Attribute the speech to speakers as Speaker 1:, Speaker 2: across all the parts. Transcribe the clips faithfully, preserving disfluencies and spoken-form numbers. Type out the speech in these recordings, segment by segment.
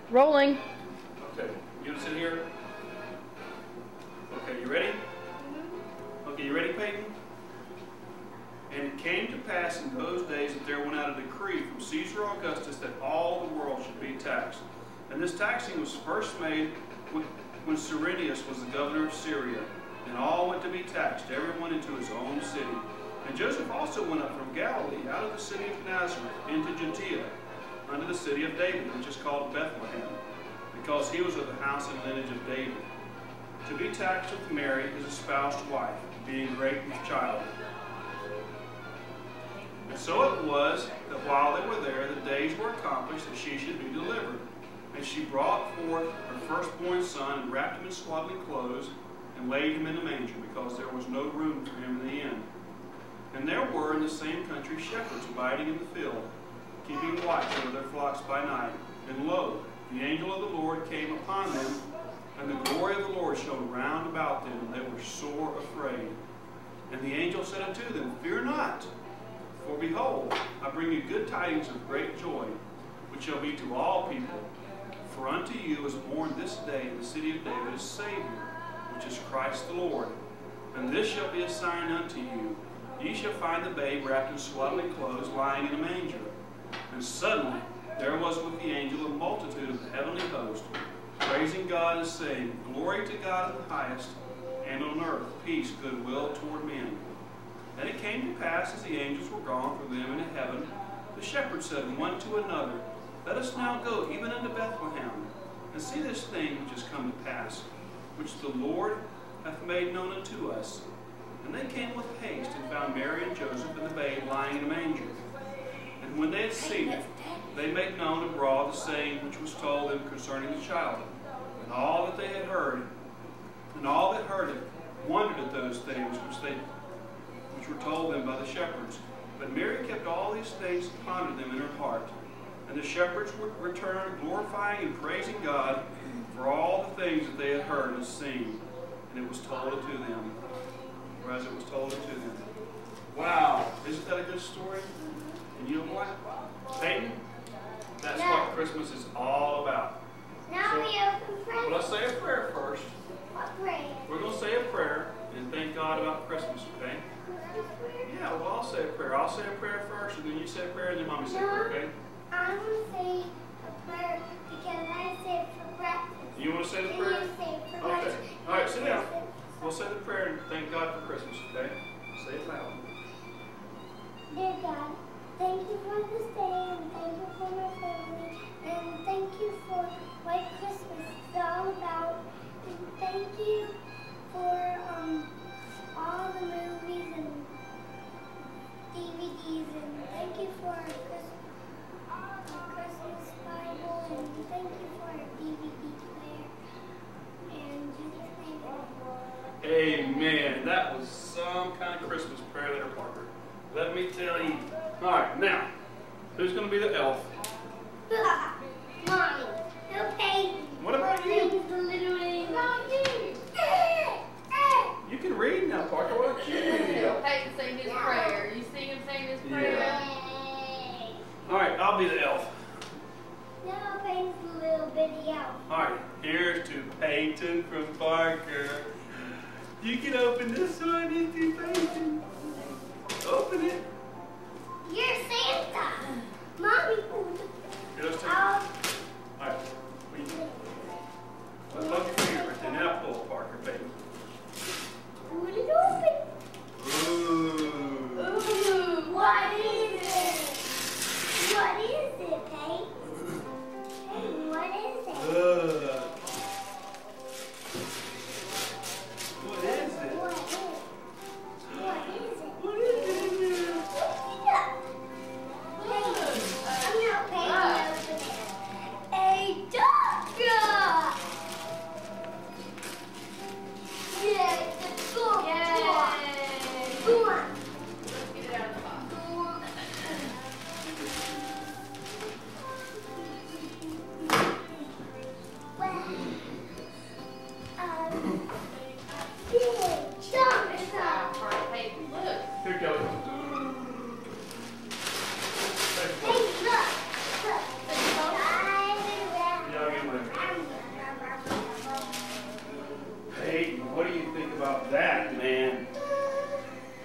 Speaker 1: Rolling.
Speaker 2: Okay, you gonna sit here? Okay, you ready? Okay, you ready, Peyton? And it came to pass in those days that there went out a decree from Caesar Augustus that all the world should be taxed. And this taxing was first made when, when Cyrenius was the governor of Syria. And all went to be taxed, everyone into his own city. And Joseph also went up from Galilee, out of the city of Nazareth, into Judea, unto the city of David, which is called Bethlehem, because he was of the house and lineage of David, to be taxed with Mary, his espoused wife, being great with child. And so it was that while they were there, the days were accomplished that she should be delivered. And she brought forth her firstborn son, and wrapped him in swaddling clothes, and laid him in a manger, because there was no room for him in the inn. And there were in the same country shepherds abiding in the field, keeping watch over their flocks by night. And lo, the angel of the Lord came upon them, and the glory of the Lord shone round about them, and they were sore afraid. And the angel said unto them, Fear not, for behold, I bring you good tidings of great joy, which shall be to all people. For unto you is born this day in the city of David a Savior, which is Christ the Lord. And this shall be a sign unto you. Ye shall find the babe wrapped in swaddling clothes, lying in a manger. And suddenly there was with the angel a multitude of the heavenly host, praising God and saying, Glory to God in the highest, and on earth peace, goodwill toward men. And it came to pass, as the angels were gone from them into heaven, the shepherds said one to another, Let us now go even unto Bethlehem, and see this thing which has come to pass, which the Lord hath made known unto us. And they came with haste, and found Mary and Joseph and the babe lying in a manger. And when they had seen it, they made known abroad the saying which was told them concerning the child. And all that they had heard, and all that heard it, wondered at those things which they which were told them by the shepherds. But Mary kept all these things and pondered them in her heart. And the shepherds returned, glorifying and praising God for all the things that they had heard and seen. And it was told unto them, or as it was told unto them. Wow, isn't that a good story? And you know what? Peyton, that's no. what Christmas is all about.
Speaker 3: Now
Speaker 2: so,
Speaker 3: we open presents.
Speaker 2: Well, let's say a prayer first.
Speaker 3: What prayer?
Speaker 2: We're going to say a prayer and thank God about Christmas, okay? Yeah, well, I'll say a prayer. I'll say a prayer first, and then you say a prayer, and then Mommy say
Speaker 3: no,
Speaker 2: a prayer, okay?
Speaker 3: I'm going to say a prayer because I say it for breakfast.
Speaker 2: You want to say the
Speaker 3: and
Speaker 2: prayer?
Speaker 3: You say it for
Speaker 2: okay.
Speaker 3: lunch.
Speaker 2: All right, sit down. We'll say the prayer and thank God for Christmas, okay? Say it loud.
Speaker 3: Dear God, thank you for this day, and thank you for my family, and thank you for what Christmas is all about, and thank you for um, all the movies and D V Ds, and thank you for our Christmas, our Christmas Bible, and thank you for our D V D player, and Jesus' name.
Speaker 2: Amen. That was some kind of Christmas prayer there, Parker. Let me tell you. All right, now, who's going to be the elf?
Speaker 3: Mommy. No, Peyton.
Speaker 2: What about you?
Speaker 3: Peyton's the little one. Not you.
Speaker 2: You can read now, Parker. Why don't you read the elf?
Speaker 1: Peyton sing his prayer. You see him sing his prayer?
Speaker 2: Yeah. All right, I'll be the elf.
Speaker 3: No, Peyton's the little bitty elf.
Speaker 2: All right, here's to Peyton from Parker. You can open this one, it's to Peyton. Open it.
Speaker 3: You're Santa. Mommy.
Speaker 2: Here, let's take it.
Speaker 3: I'll...
Speaker 2: All right. Let's look your fingers right there. Now pull it, Parker, Peyton.
Speaker 3: Put it open.
Speaker 2: Ooh.
Speaker 3: Ooh, what is it? What is it, Peyton? Peyton, what is it?
Speaker 2: Uh. What is it?
Speaker 3: What is it? What is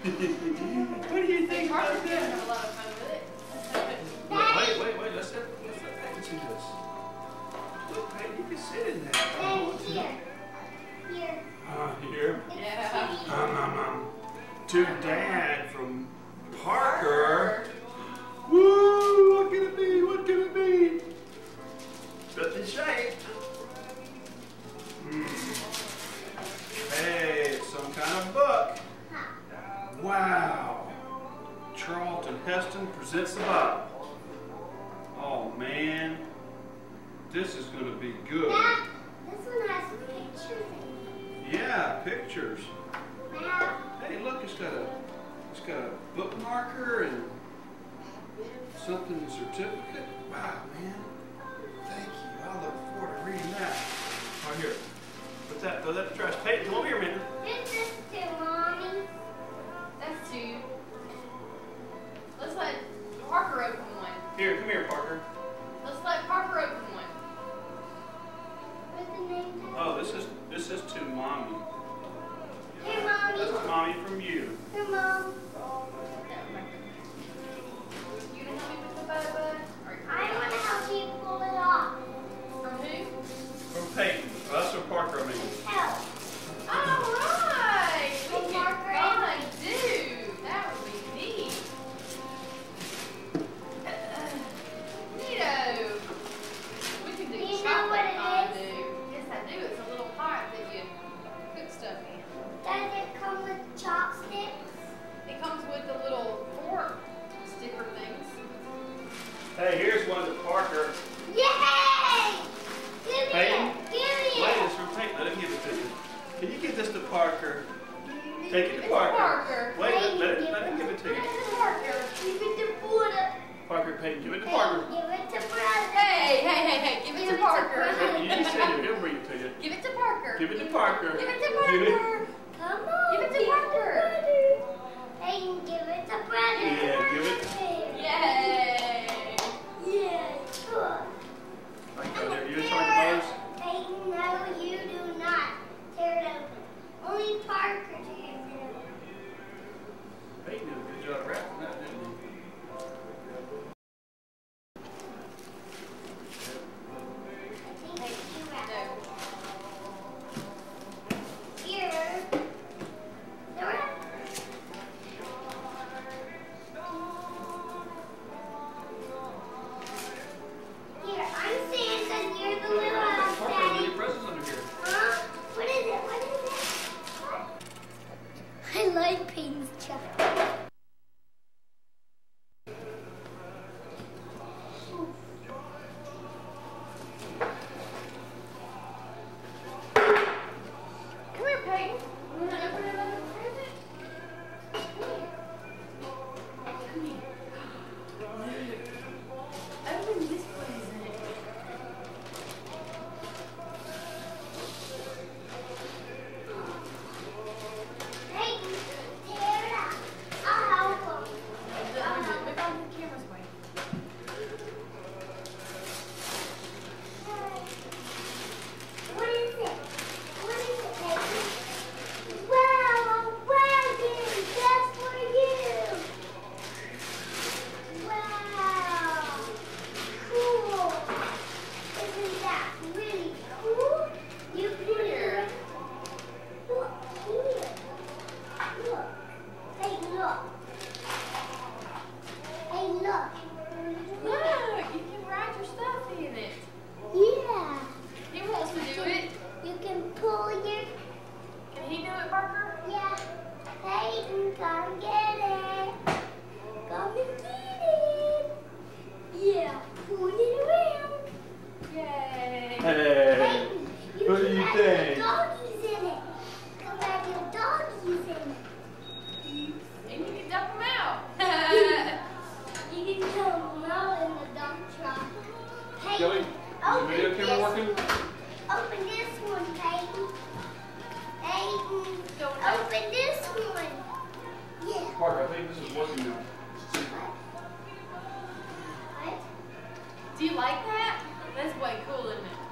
Speaker 2: What do you think about
Speaker 1: Parker's gonna
Speaker 2: that?
Speaker 1: have a lot of fun with it.
Speaker 2: Wait, wait, wait. Let's let, let's let Peyton see this. Look, Peyton, you can sit in that.
Speaker 3: Then here. Here.
Speaker 2: Uh, here.
Speaker 1: Yeah.
Speaker 2: Um, um, um. To Dad from Parker. Woo! What can it be? What can it be? Got the shape. Hmm. Hey, it's some kind of book. Wow. Charlton Heston presents the Bible. Oh man, this is going to be good.
Speaker 3: That, this one has pictures in it.
Speaker 2: Yeah, pictures.
Speaker 3: Wow.
Speaker 2: Hey, look, it's got a, it's got a bookmarker and something certificate. Wow, man. Thank you. I look forward to reading that. Right here. Put that, throw that in the trash. Hey, come over here a minute.
Speaker 3: Who's this to, Mommy?
Speaker 1: That's two. Let's let Parker open one.
Speaker 2: Here, come here, Parker.
Speaker 1: Let's let Parker open one.
Speaker 3: What's the name tag?
Speaker 2: Oh, this is this is to Mommy.
Speaker 3: Here, Mommy.
Speaker 2: That's Mommy from you.
Speaker 3: Here, Mom.
Speaker 1: You gonna help me with the bubba?
Speaker 3: I want to help you pull it off.
Speaker 1: From who?
Speaker 2: From Peyton. Oh, that's from Parker, I mean.
Speaker 3: Help.
Speaker 1: All right. We
Speaker 3: From
Speaker 1: can
Speaker 3: Parker.
Speaker 1: fun do. That would be neat. Neato. We can do
Speaker 3: Do you know
Speaker 1: chocolate
Speaker 3: what it
Speaker 1: fondue. Yes, I do. It's a little pot that you cook stuff in.
Speaker 3: Does it come with chopsticks?
Speaker 1: It comes with the little fork sticker things.
Speaker 2: Hey, here's one to Parker.
Speaker 3: Yay! Give me
Speaker 2: Peyton?
Speaker 3: it. Give me
Speaker 2: Wait,
Speaker 3: it.
Speaker 2: it's from Peyton. Let him give it to you. Can you give this to Parker? Take it
Speaker 1: Give
Speaker 2: to
Speaker 1: it
Speaker 2: Parker.
Speaker 1: Parker.
Speaker 2: Wait, let,
Speaker 3: Peyton,
Speaker 2: let,
Speaker 3: give
Speaker 2: let him
Speaker 3: it
Speaker 2: give it to
Speaker 3: Give
Speaker 2: you.
Speaker 3: it to Parker. Give it to Buddha.
Speaker 2: Parker, Peyton, give it to
Speaker 3: Peyton,
Speaker 2: Parker.
Speaker 3: give it to brother.
Speaker 1: Hey, hey, hey, hey. Give it
Speaker 3: Give
Speaker 1: to
Speaker 3: it to
Speaker 1: Parker.
Speaker 3: Brother.
Speaker 2: You can say it. He'll bring it to you.
Speaker 1: Give it to Parker.
Speaker 2: Give it to Parker.
Speaker 1: Give it to
Speaker 2: Give it-
Speaker 1: Parker.
Speaker 3: Come on.
Speaker 1: Give it to Parker.
Speaker 3: Peyton, give it to brother.
Speaker 2: Yeah, give it.
Speaker 1: Yay.
Speaker 3: Yeah, good.
Speaker 2: Like, uh, there, you in charge of those?
Speaker 3: Peyton, no, you do not. Tear it open. Only Parker tears it open.
Speaker 2: Peyton did a good job wrapping that, didn't he?
Speaker 3: I think you wrap it.
Speaker 1: No.
Speaker 3: Here. The wrap. Here, I'm Santa and you're the little elf,
Speaker 2: Parker, look at
Speaker 3: Daddy.
Speaker 2: your presents under here.
Speaker 3: Huh? What is it? What is it? I like Peyton's chocolate.
Speaker 1: Come here, Peyton. You want to open another present? Come here. Come here. Open this present.
Speaker 3: Peyton, tear it out. I'll help him.
Speaker 1: Look on the camera's way.
Speaker 3: What is it? What is it, Peyton? Wow, a wagon just for you. Wow, cool. Isn't that really cool? You put it. Look here. Look. Hey, look. Hey, look.
Speaker 1: Look, you can write your stuff in it.
Speaker 3: Yeah.
Speaker 1: He wants to do it.
Speaker 3: You can pull your.
Speaker 1: Can he do it, Parker?
Speaker 3: Yeah. Peyton, come get it. Come and get it. Yeah. Pull it around.
Speaker 1: Yay.
Speaker 2: Hey,
Speaker 3: Peyton, you
Speaker 2: what do
Speaker 3: can
Speaker 2: you
Speaker 3: have
Speaker 2: think?
Speaker 3: your doggies in it. Come have your doggies in it.
Speaker 1: And you can dump them out.
Speaker 3: You can throw them out in the dump truck.
Speaker 2: Kelly,
Speaker 3: Peyton,
Speaker 2: is the
Speaker 3: open
Speaker 2: video
Speaker 3: this
Speaker 2: camera working?
Speaker 3: one. Open this one, Peyton. Peyton,
Speaker 1: Don't know.
Speaker 3: open this one. Yeah.
Speaker 2: Parker, I think this is working now.
Speaker 3: What?
Speaker 1: Do you like that? That's way cool, isn't it?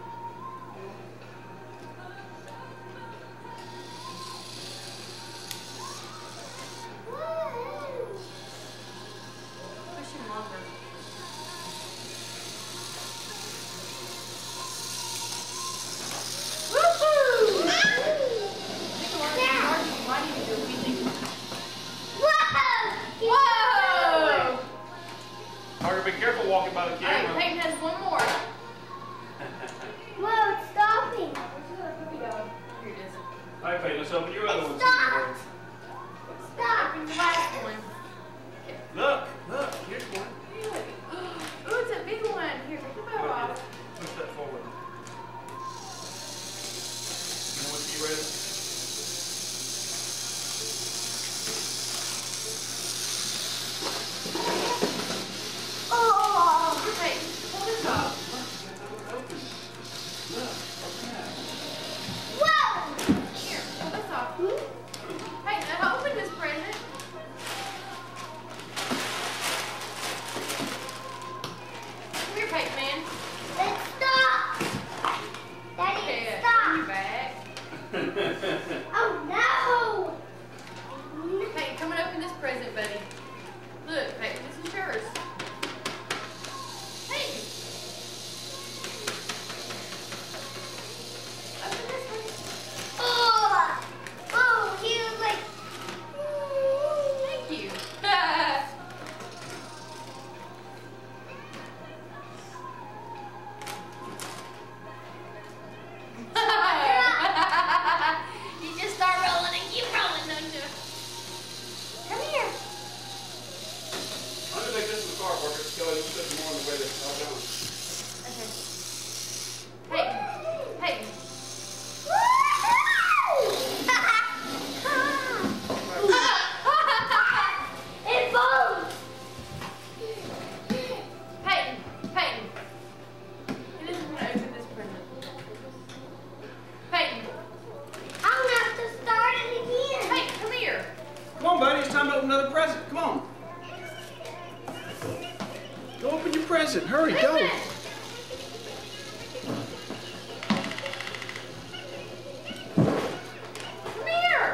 Speaker 3: What?
Speaker 2: walking by the
Speaker 1: All right,
Speaker 2: camera.
Speaker 1: Peyton has one more.
Speaker 3: Whoa, it's stopping.
Speaker 1: Here it is.
Speaker 2: All right, Peyton, let's open your other
Speaker 3: It
Speaker 2: one.
Speaker 3: stopped. It stopped.
Speaker 1: Open the last one.
Speaker 2: Look, look, here's one.
Speaker 1: Really? Ooh, it's a big one. Here, take the bow off.
Speaker 2: Push that forward. You know what you ready?
Speaker 3: Oh.
Speaker 1: Here, Peyton, pull this off.
Speaker 2: Open. Look, open that.
Speaker 3: Whoa.
Speaker 1: Here, pull this off.
Speaker 3: Hmm?
Speaker 1: Peyton, now open this present. Come here, Peyton, man.
Speaker 3: It stopped. Daddy,
Speaker 1: Okay,
Speaker 3: it
Speaker 1: bring you
Speaker 3: stopped.
Speaker 1: back.
Speaker 3: Oh no.
Speaker 1: Peyton, come and open this present, buddy. Look, Peyton, this is yours. Peyton. Open this one.
Speaker 3: Oh. Oh, he was like.
Speaker 1: Thank you. You just start rolling and keep rolling, don't you? Come here.
Speaker 2: I'm gonna make this in the car, Parker. Go ahead and put some more on the way there. I'll go.
Speaker 1: Okay. Peyton. Peyton.
Speaker 3: It falls.
Speaker 1: Peyton. Peyton. He doesn't want to open this present. Peyton.
Speaker 3: I'm gonna have to start it again.
Speaker 1: Peyton, come here.
Speaker 2: Come on, buddy. It's time to open another present. Come on. Go open your present. Hurry, go.
Speaker 1: Listen. Come here.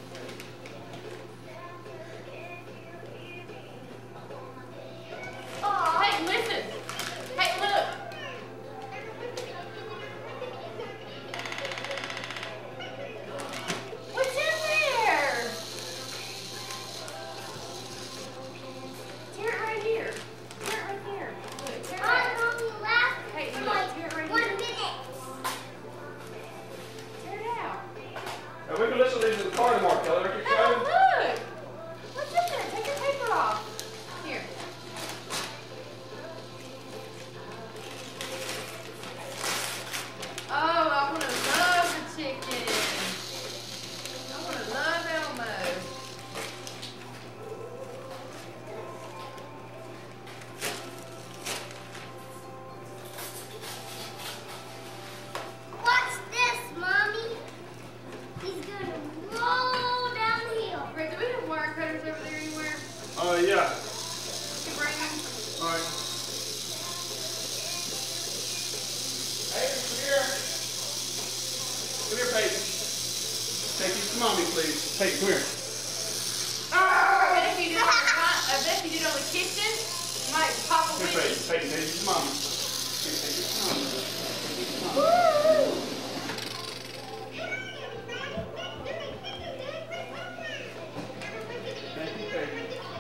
Speaker 3: Aw.
Speaker 1: Peyton, listen. Peyton, look. What's in there? Tear it right here. Tear it right there. Look, tear it
Speaker 3: I'm
Speaker 1: out.
Speaker 3: only last
Speaker 1: Hey,
Speaker 3: for
Speaker 1: look,
Speaker 3: like
Speaker 1: here, right
Speaker 3: one
Speaker 1: here.
Speaker 3: minute.
Speaker 1: Tear it out.
Speaker 2: Now, we can listen to these in the car tomorrow, Kelly. Aren't you
Speaker 1: Oh,
Speaker 2: excited?
Speaker 1: look. What's in there? Take your paper off. Here. Oh, I want to love the chicken. I want to love Elmo.
Speaker 3: Watch this, Mommy. He's gonna roll down the hill.
Speaker 1: Rick, do we have wire cutters over there anywhere?
Speaker 2: Uh, yeah.
Speaker 1: You can bring them.
Speaker 2: All right. Hey, come here. Come here, Peyton. Take these to Mommy, please. Peyton, come here.
Speaker 1: I bet if you do it on the front- I bet if you do it on the kitchen, you might pop a
Speaker 2: Here,
Speaker 1: witch.
Speaker 2: Peyton. Peyton, take these to Mommy. Here, take these to Mommy. Take these to Mommy.
Speaker 3: Woo!
Speaker 2: Thank you, Peyton.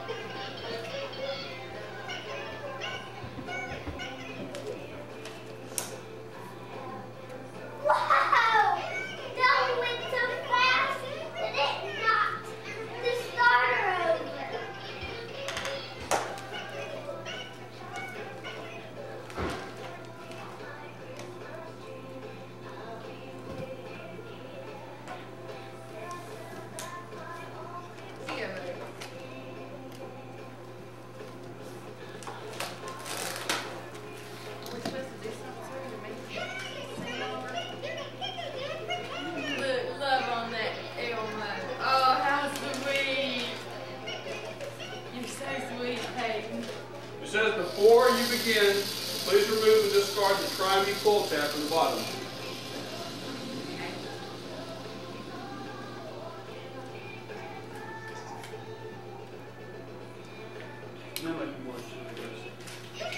Speaker 3: Wow! That went so fast that it knocked the starter over.
Speaker 1: See ya, buddy. We're supposed to do something so to make it sing over. Look, love on that Elmo. Oh, how sweet. You're so sweet, Peyton.
Speaker 2: It says, before you begin, please remove and discard the try me pull tab from the bottom. Now make it more interesting, I guess.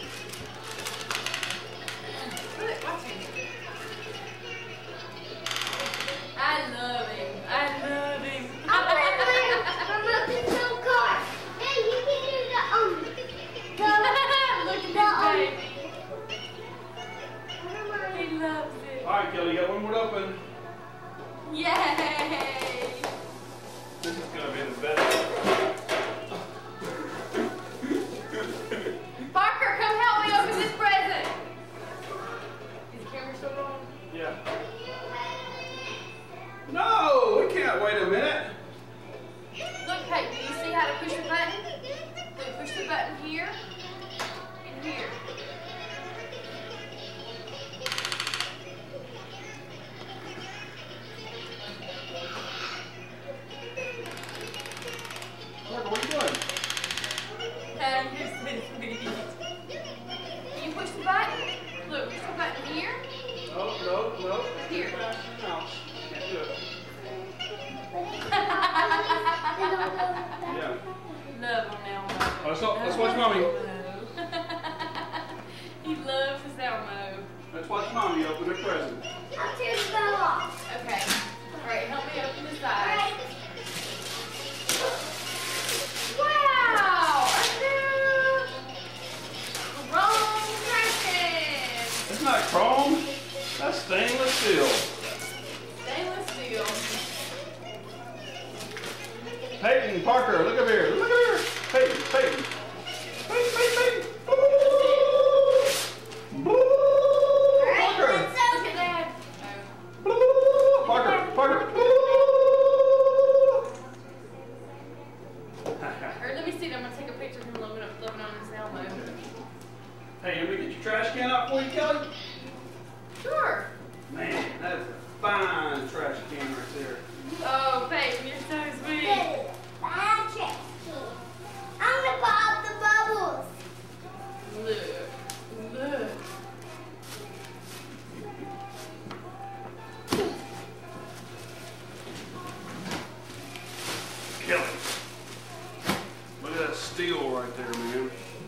Speaker 1: Look, watch me.
Speaker 2: All right, Kelly, you got one more to open.
Speaker 1: Yay!
Speaker 2: This is gonna be the best.
Speaker 1: Parker, come help me open this present. Is the camera still on?
Speaker 2: Yeah. No, we can't wait a minute.
Speaker 1: Look, hey, do you see how to push the button? Look, push the button here and here.
Speaker 2: Parker, what are you doing?
Speaker 1: Hey, you're so sweet. Can you push the button? Look, push the button here.
Speaker 2: No, no, no.
Speaker 1: Here.
Speaker 2: No, can't do it. Yeah.
Speaker 1: Love him now, Elmo.
Speaker 2: Let's, let's watch Mommy.
Speaker 1: He loves his Elmo.
Speaker 2: Let's watch Mommy open her present.
Speaker 3: I'll tear the bell off.
Speaker 1: Okay. All right, help me open the side. Wow! A new chrome curtain.
Speaker 2: It's not chrome. That's stainless steel.
Speaker 1: Stainless steel.
Speaker 2: Peyton, Parker, look up here. Look up here. Peyton, Peyton. Peyton, Peyton, Peyton. Parker.
Speaker 1: Look at that.
Speaker 2: Parker, Parker.
Speaker 1: Or let me see. I'm gonna take a picture of him loving, loving on his Elmo.
Speaker 2: Hey, you want me to get your trash can out for you, Kelly?
Speaker 1: Sure.
Speaker 2: Man, that is a fine trash can right there.
Speaker 1: Oh, Peyton, you're so sweet.
Speaker 3: Bad trash can. I'm gonna pop the bubbles.
Speaker 1: Look, look.
Speaker 2: Kelly. Look at that steel right there, man.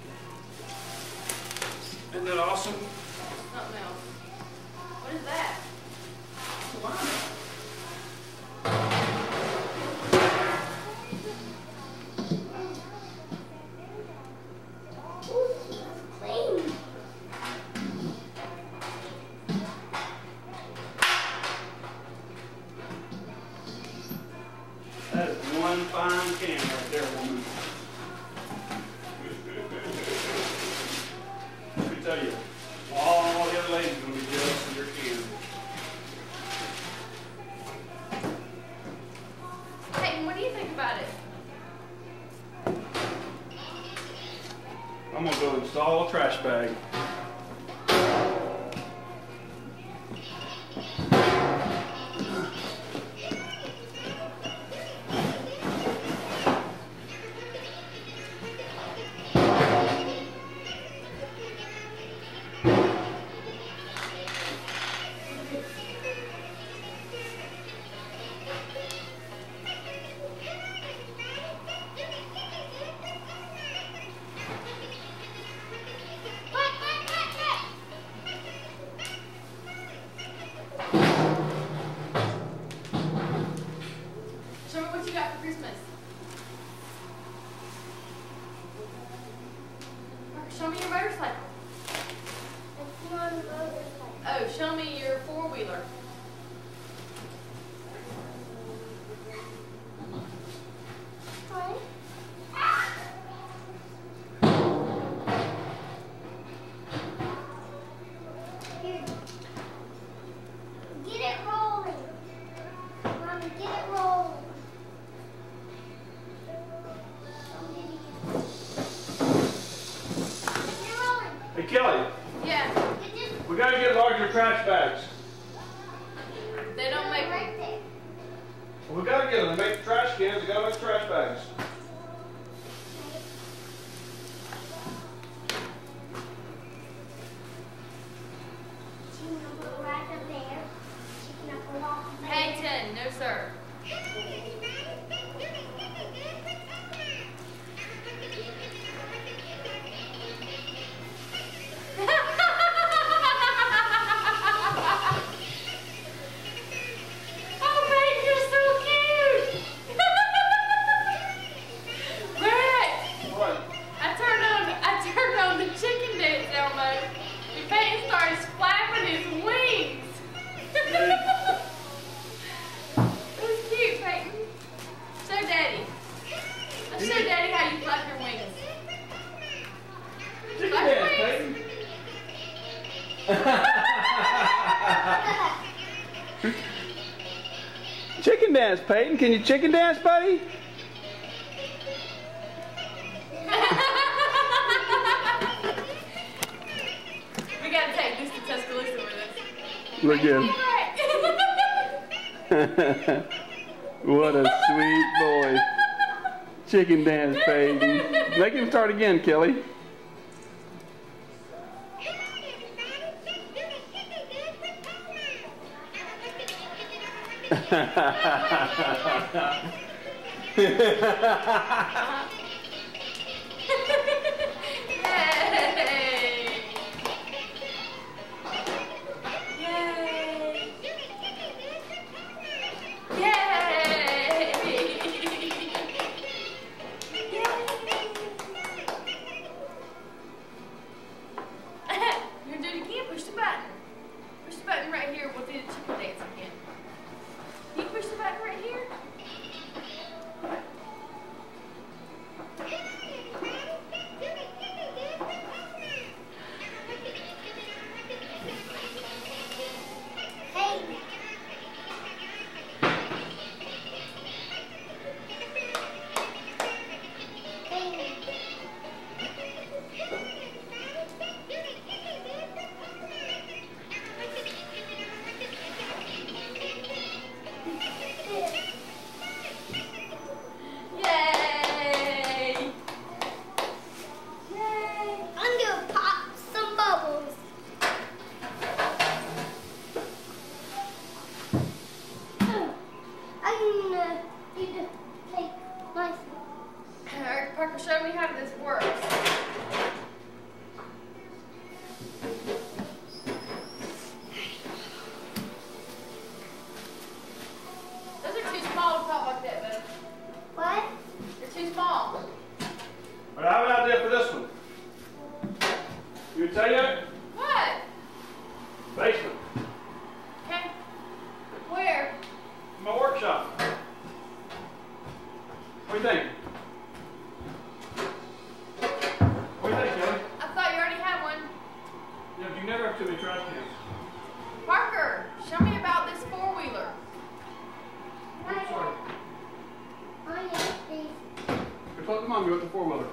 Speaker 2: Isn't that awesome?
Speaker 1: Something else. What is that? Wow.
Speaker 3: Ooh, it's clean.
Speaker 2: That is one fine can right there, woman. Let me tell you, all the other ladies are going to be jealous of your can.
Speaker 1: Peyton, what do you think about it?
Speaker 2: I'm going to go install a trash bag.
Speaker 1: Show me what you got for Christmas. Parker, show me your motorcycle.
Speaker 3: It's not a motorcycle.
Speaker 1: Oh, show me your four-wheeler.
Speaker 3: What? Here. Get it rolling. Mommy, get it rolling. Get it rolling.
Speaker 2: Hey, Kelly,
Speaker 1: Yeah,
Speaker 3: It just
Speaker 2: we got to get larger trash bags.
Speaker 1: they don't make them.
Speaker 3: right there.
Speaker 2: We got to get them. They make trash cans. They got to make trash bags.
Speaker 3: Chicken up right up there. Chicken up off there.
Speaker 1: Peyton, no sir. Oh, Peyton, you're so cute. Brett,
Speaker 2: What?
Speaker 1: I turned on, I turned on the chicken dance, Elmo. And Peyton started flapping his wings.
Speaker 4: Chicken dance, Peyton. Can you chicken dance, buddy?
Speaker 1: We gotta take this to Tuscaloosa with us.
Speaker 4: Look at him. What a sweet boy. Chicken dance, Peyton. Make him start again, Kelly.
Speaker 1: Parker, show me how this works. Those are too small to pop like that, bud.
Speaker 3: What?
Speaker 1: They're too small.
Speaker 2: But I have an idea for this one. You would tell you?
Speaker 1: What?
Speaker 2: Basement.
Speaker 1: Okay. Where?
Speaker 2: My workshop. What do you think? What do you think, Kelly?
Speaker 1: I thought you already had one.
Speaker 2: Yeah, but you never have too many trash cans.
Speaker 1: Parker, show me about this four-wheeler.
Speaker 2: I'm sorry.
Speaker 3: Oh, yes, please.
Speaker 2: Just let the mom go with the four-wheeler.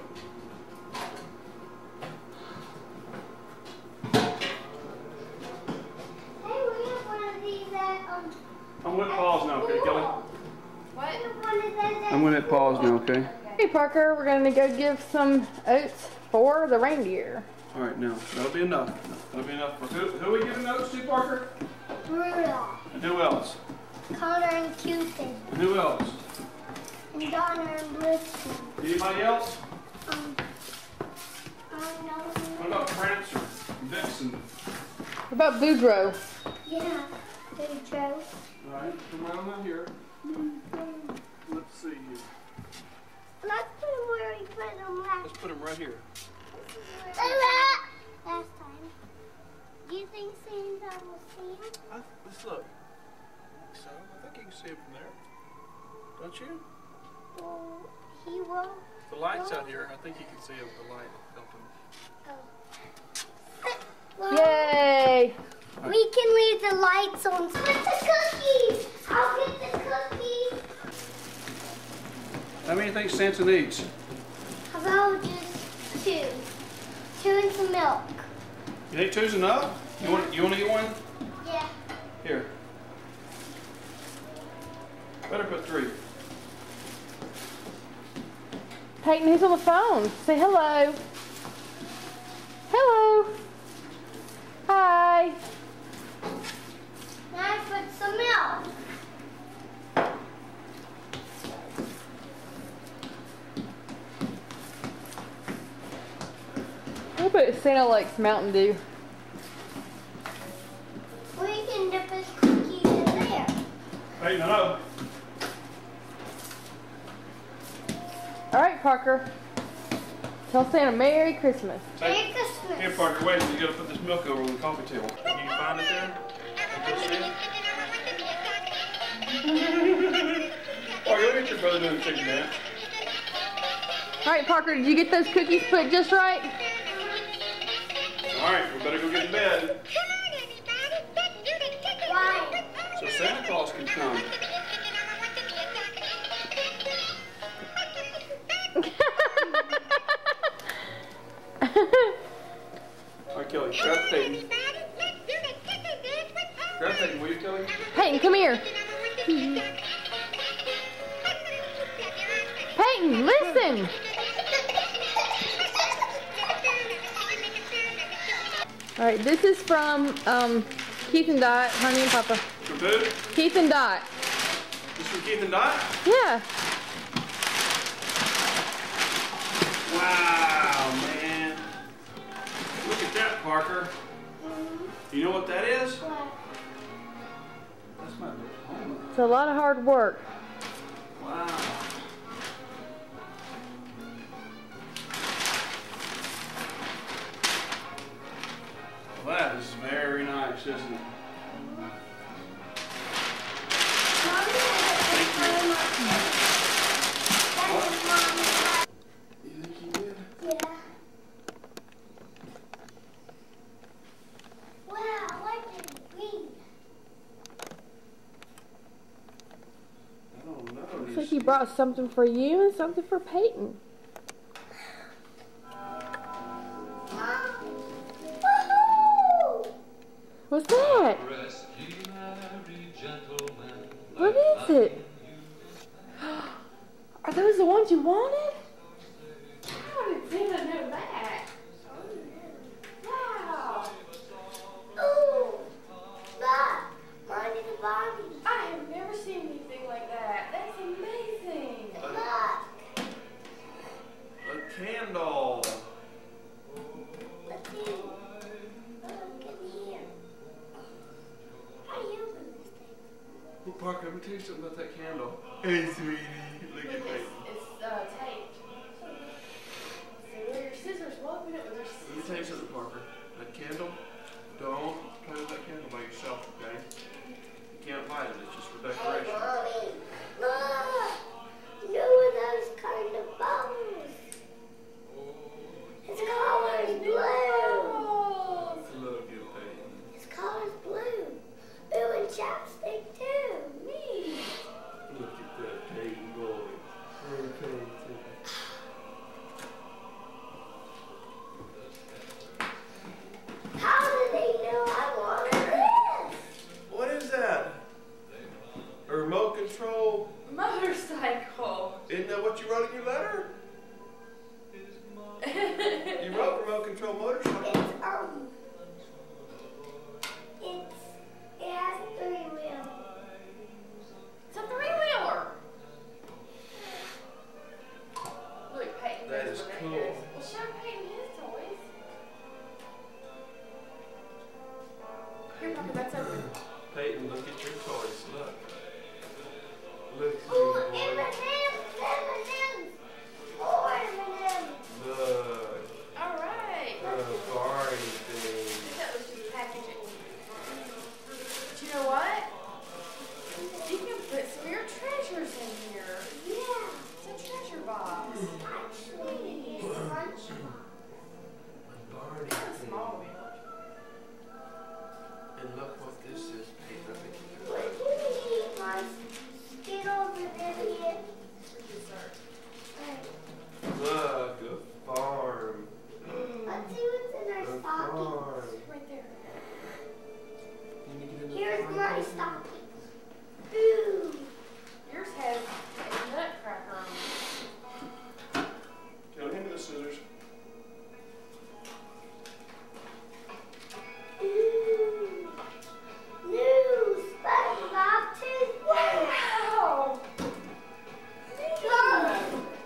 Speaker 3: Hey, we have one of these at, um...
Speaker 2: I'm with pause now, okay, Kelly?
Speaker 1: What?
Speaker 3: We have one of those at
Speaker 4: I'm going to pause now, okay?
Speaker 1: Hey, Parker, we're going to go give some oats for the reindeer.
Speaker 2: All right, now, that'll be enough. That'll be enough. For who, who are we giving notes to, Parker?
Speaker 3: Rudolph,
Speaker 2: And who else?
Speaker 3: Connor and Cupid,
Speaker 2: And who else?
Speaker 3: and Donna and Blitzen.
Speaker 2: Anybody else?
Speaker 3: Um, I don't know.
Speaker 2: What about Prancer and Vixen?
Speaker 1: What about Boudreaux?
Speaker 3: Yeah, they Joe.
Speaker 2: All right, come right on out here. Let's see here.
Speaker 3: Let's put them where we put them last.
Speaker 2: Let's put them right here.
Speaker 3: Last time. Do you think Santa will see him?
Speaker 2: I, let's look. So, I think you can see him from there. Don't you?
Speaker 3: Well, he will.
Speaker 2: The light's out here. I think you can see him with the light helping.
Speaker 3: Well,
Speaker 1: Yay!
Speaker 3: we can leave the lights on. With the cookies! I'll get the cookies!
Speaker 2: How many do you think Santa needs?
Speaker 3: How about just two? Two and some milk.
Speaker 2: You think two's enough? You want you want to get one?
Speaker 3: Yeah.
Speaker 2: Here. Better put three.
Speaker 1: Peyton, who's on the phone? Say hello. Hello. Hi.
Speaker 3: Now I put some milk.
Speaker 1: I bet Santa likes Mountain Dew.
Speaker 3: We can dip his cookies in there.
Speaker 2: Hey, no, no.
Speaker 1: All right, Parker. Tell Santa Merry Christmas.
Speaker 3: Merry
Speaker 2: Hey,
Speaker 3: Christmas.
Speaker 2: here, Parker, wait. You gotta put this milk over on the coffee table. Can you find it there? Can you see it? Parker, look at your brother doing the chicken dance.
Speaker 1: All right, Parker, did you get those cookies put just right?
Speaker 2: All right, we better go get in bed.
Speaker 3: Why?
Speaker 2: So Santa come. All right, Kelly, grab Peyton. Grab Peyton, will you, Kelly?
Speaker 1: Peyton, come here. Peyton, listen. All right, this is from um, Keith and Dot, Honey and Papa.
Speaker 2: From who?
Speaker 1: Keith and Dot.
Speaker 2: This from Keith and Dot?
Speaker 1: Yeah.
Speaker 2: Wow, man. Look at that, Parker. You know what that is? That's my diploma.
Speaker 1: It's a lot of hard work.
Speaker 2: Wow. Well, that is very nice, isn't it? You think you did?
Speaker 3: Yeah. Wow, what did you read?
Speaker 2: I don't know.
Speaker 1: Looks like he brought something for you and something for Peyton. What's that? What is it? Are those the ones you wanted? How did Tina know that? Wow.
Speaker 3: Ooh, look, Mommy the Bobby.
Speaker 1: I have never seen anything like that. That's amazing.
Speaker 3: Look,
Speaker 2: A candle.
Speaker 3: look in. Look in here. How do you open this thing?
Speaker 2: Well, Parker, let me tell you something about that candle. Hey, sweetie. Look at Peyton.
Speaker 1: It's uh, taped. So with your scissors, we'll open it with your
Speaker 2: Let me
Speaker 1: scissors.
Speaker 2: tell you something, Parker. That candle, don't play with that candle by yourself, okay? You can't light it. It's just for
Speaker 3: Hey,
Speaker 2: decoration.
Speaker 3: Mommy, look. New of those kind of bubbles. His color is blue.
Speaker 2: Look at Peyton.
Speaker 3: His color is blue. Ooh, and chapstick too. Neat.
Speaker 2: Look at that Peyton boy. Hey, Peyton.
Speaker 3: How did they know I wanted this?
Speaker 2: What is that? A remote control?
Speaker 1: Motorcycle.
Speaker 2: Isn't that what you wrote in your letter? You wrote remote control motorcycle.
Speaker 3: It's um, it's it has three wheels.
Speaker 1: It's a three-wheeler. Look, Peyton.
Speaker 2: That
Speaker 1: knows
Speaker 2: is
Speaker 1: what
Speaker 2: cool.
Speaker 1: is. Well, show Peyton his toys. Here, Papa, that's open.
Speaker 2: Peyton, look at your toys. Look. Look at
Speaker 3: Ooh,
Speaker 2: your
Speaker 3: M and
Speaker 2: boy.
Speaker 3: M's, M and M's, more M and M's.
Speaker 2: Look.
Speaker 1: All right.
Speaker 2: The Barney
Speaker 1: I
Speaker 2: thing.
Speaker 1: think that was just packaging. But you know what? You can put some of your treasures in here.
Speaker 3: Yeah,
Speaker 1: It's a treasure box.
Speaker 3: actually, it's lunchbox.
Speaker 2: Barney
Speaker 1: It's a
Speaker 2: thing.
Speaker 1: small wheel.
Speaker 2: And look what this is, Peyton. I think you
Speaker 3: What
Speaker 2: can
Speaker 3: do you eat, my Skittles and idiot?
Speaker 1: Dessert.
Speaker 2: Look, a farm.
Speaker 3: Let's see what's in our
Speaker 2: A
Speaker 3: stocking.
Speaker 2: farm.
Speaker 1: Right there.
Speaker 2: Can you get in the
Speaker 3: Here's
Speaker 2: farm,
Speaker 3: my
Speaker 2: Peyton?
Speaker 3: stocking. Ooh.
Speaker 1: Yours has a nutcracker on it.
Speaker 2: Go hand me the scissors.
Speaker 3: Ooh. New SpongeBob toothpaste.
Speaker 1: Wow!
Speaker 3: Look.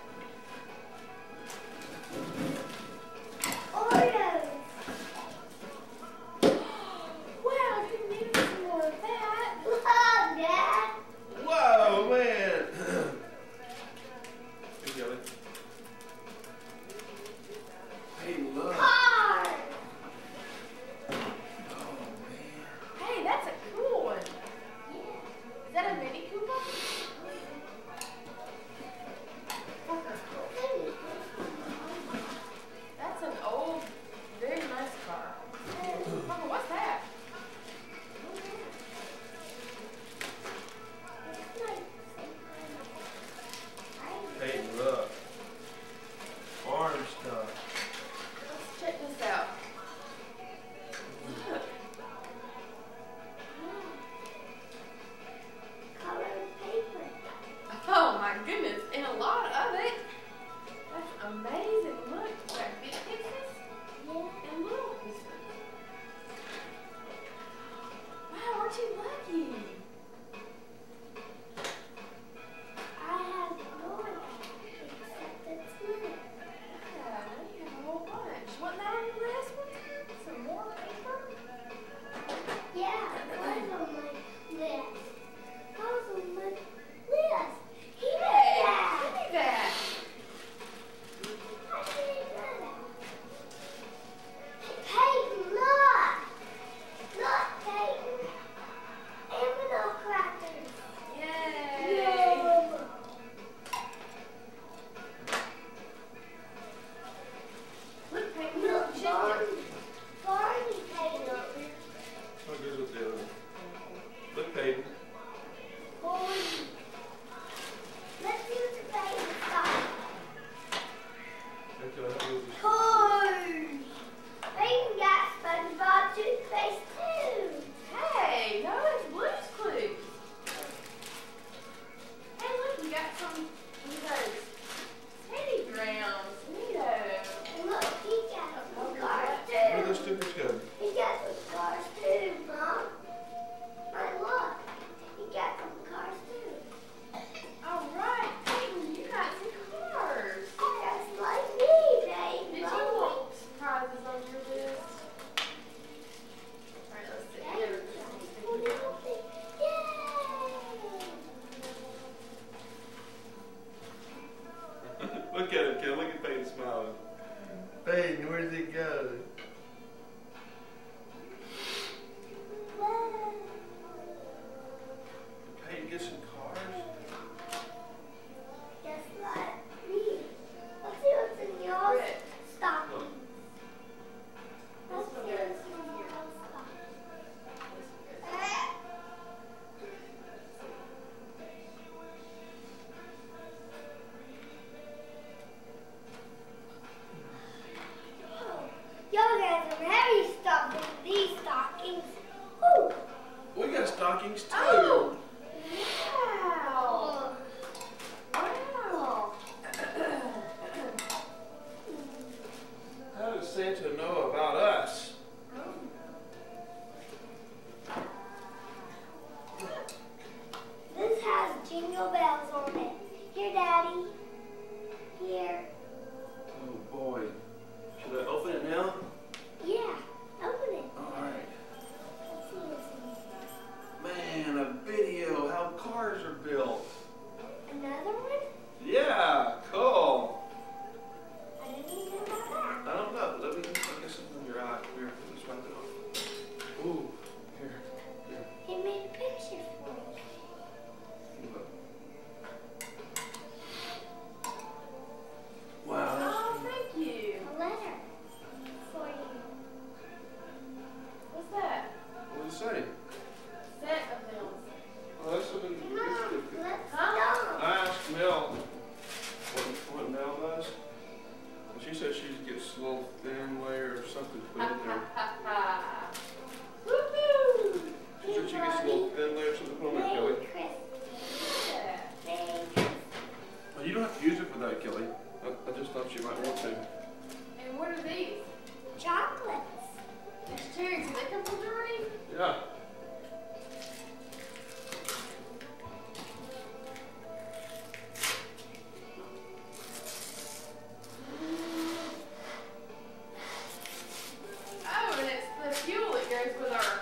Speaker 3: Oreos.
Speaker 1: Wow, you need some more of that.
Speaker 3: Look.
Speaker 1: aren't you lucky?
Speaker 3: I have more except it's little.
Speaker 1: Yeah, you have a whole bunch. Wasn't that on your last one? Some more paper?
Speaker 3: Yeah, it was on my list. That was on my list. He did
Speaker 1: Hey,
Speaker 3: that.
Speaker 1: give me that.
Speaker 3: I didn't know that. Peyton, look. Look, Peyton. Aminal crackers.
Speaker 1: Yay.
Speaker 3: Yum.
Speaker 1: Look, Peyton,
Speaker 3: Look,
Speaker 1: look,
Speaker 3: Barney. Barney, Peyton.
Speaker 4: How good is the other one? Look, Peyton.
Speaker 3: Barney. Let's see what the Peyton got.
Speaker 4: Hey, Kelly, how good is this?
Speaker 3: Toys. Peyton got SpongeBob toothpaste too.
Speaker 1: Hey, no, it's Blue's Clues. Hey, look, you got some of those Teddy Grahams. Neato.
Speaker 3: And look, he got some cars
Speaker 4: Where are
Speaker 3: too.
Speaker 4: those stickers go?
Speaker 3: He got some cars too, Mom. My look, he got some cars too.
Speaker 1: All right, Peyton, you got some cars.
Speaker 3: Just like me, babe.
Speaker 1: Did you want surprises on your list? All right, let's see.
Speaker 3: Yay!
Speaker 1: Here.
Speaker 4: Look at him, Kelly. Look at Peyton smiling. Peyton, where does it go? Peyton, get some cars.
Speaker 3: Just like me. Let's see what's in your
Speaker 1: Red.
Speaker 3: stocking. Let's see what's in your stocking. Y'all got some heavy stuff in these stockings. Woo!
Speaker 4: We got stockings too.
Speaker 1: Oh! Wow!
Speaker 3: Oh.
Speaker 1: Wow!
Speaker 4: How does Santa know about us?
Speaker 3: This has jingle bells on it. Here, Daddy. Here.
Speaker 4: Oh boy. Should I open it now?
Speaker 3: Yeah. Open it.
Speaker 4: All right.
Speaker 3: Let's see what's in
Speaker 4: Man, a video how cars are built.
Speaker 3: it. Another one?
Speaker 4: Yeah, cool.
Speaker 3: I didn't even know about that.
Speaker 4: I don't know. Let me look at something in your eye. Here, let's wipe it off. Ooh, here, here.
Speaker 3: He made a picture for me.
Speaker 4: Look. Wow.
Speaker 1: Oh, thank you.
Speaker 3: A letter for you.
Speaker 1: What's that?
Speaker 4: What does it say?
Speaker 1: Set of them.
Speaker 4: Oh, that's something.
Speaker 3: Mom, let's
Speaker 1: Huh?
Speaker 3: go.
Speaker 4: I asked Mel what, what Mel does. And she said she gets a little thin layer or something put in there.
Speaker 1: Ha ha. Woohoo!
Speaker 4: She said she gets a little thin layer something put on there, Kelly.
Speaker 3: Merry Christmas.
Speaker 1: Yeah.
Speaker 3: Merry Christmas.
Speaker 4: Well, you don't have to use it for that, Kelly. I, I just thought you might want to.
Speaker 1: And what are these?
Speaker 3: Chocolates.
Speaker 1: These cherries, do they come from Germany?
Speaker 4: Yeah.
Speaker 1: Oh, and it's the fuel that goes with our.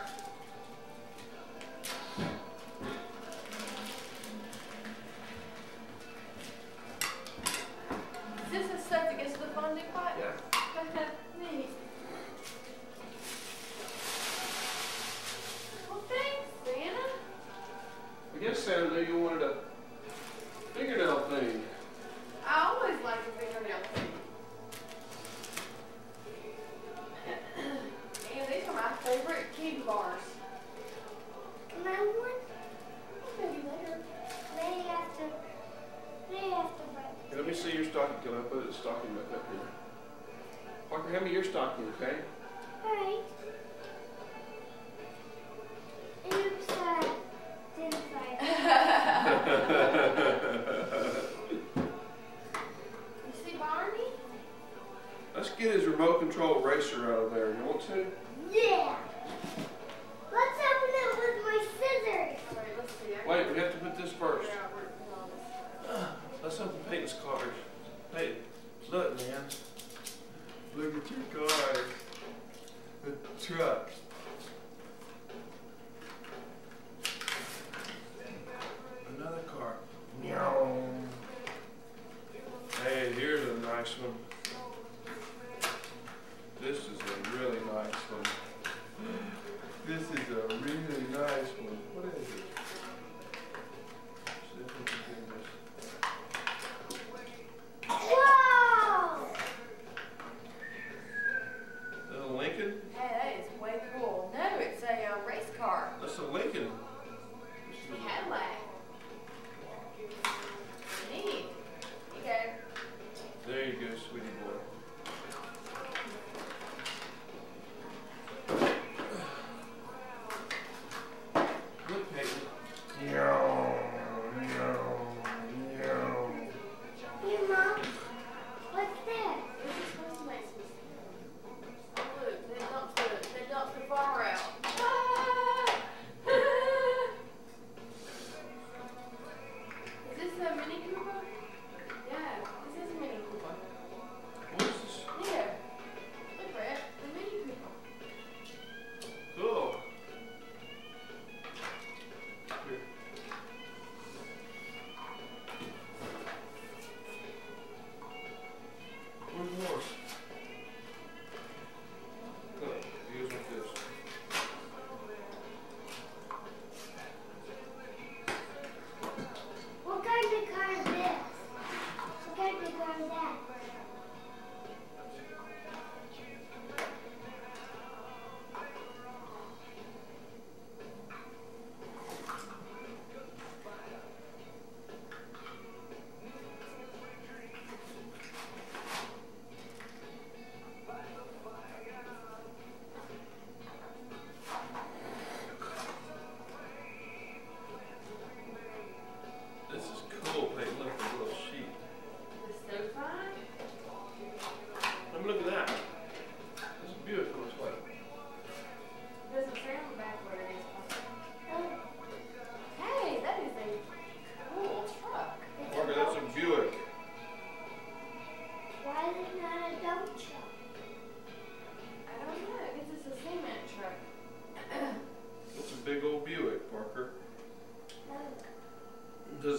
Speaker 1: Is this the stuff that gets to the fondue pot?
Speaker 4: Yeah.
Speaker 1: Neat. Well, thanks, Santa.
Speaker 4: I guess Santa knew you wanted a fingernail thing.
Speaker 1: I always like a fingernail thing. And these are my favorite candy bars.
Speaker 3: Can I have one?
Speaker 1: Maybe later.
Speaker 3: Maybe after. Maybe after break.
Speaker 4: Hey, let me see your stocking, Kelly. I put a stocking back up here. Parker, hand me your stocking, okay?
Speaker 3: Alright. Oops, I didn't find
Speaker 1: You see Barney?
Speaker 4: Let's get his remote control racer out of there. You want to?
Speaker 3: Yeah. Let's open it with my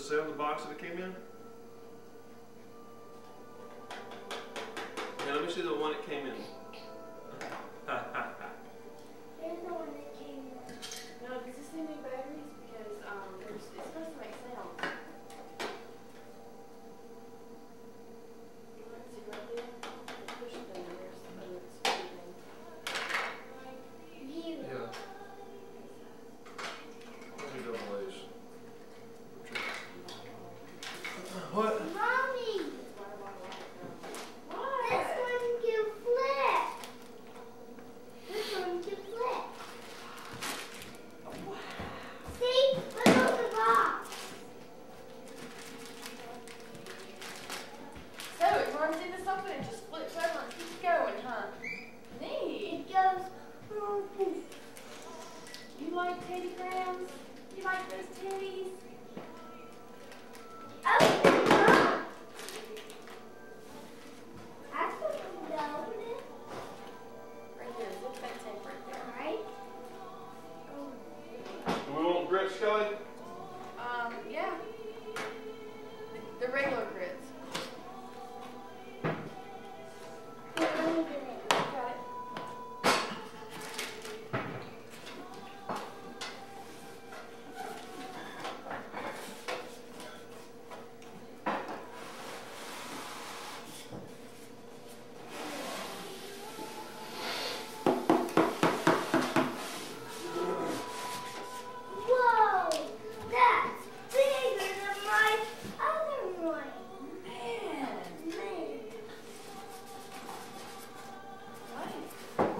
Speaker 5: say on the box that it came in? Yeah, let me see the one it came in.
Speaker 3: Here's the one that came in.
Speaker 1: No, does this need new batteries? Because um, there's, it's supposed to make sound. Let's see right there. Push it in there. There's a little speed thing.
Speaker 3: You.
Speaker 5: Yeah. Let me go ways. What?
Speaker 3: Mommy!
Speaker 1: What?
Speaker 3: This one can flip. This one can flip. See? Look on the box.
Speaker 1: So it runs into something and just flips over and keeps going, huh? Neat.
Speaker 3: It goes. Oh,
Speaker 1: You like teddy grams? You like those teddies?
Speaker 3: Mom. That's what we go with it.
Speaker 1: Right there. Look at that tape right there.
Speaker 3: Right?
Speaker 5: Do we want grits, Kelly?
Speaker 1: Um, yeah. The regular grits.
Speaker 3: Let me do it.
Speaker 1: Got it.
Speaker 3: Whoa! That's bigger than my other one.
Speaker 1: Man.
Speaker 3: Man.
Speaker 1: Nice.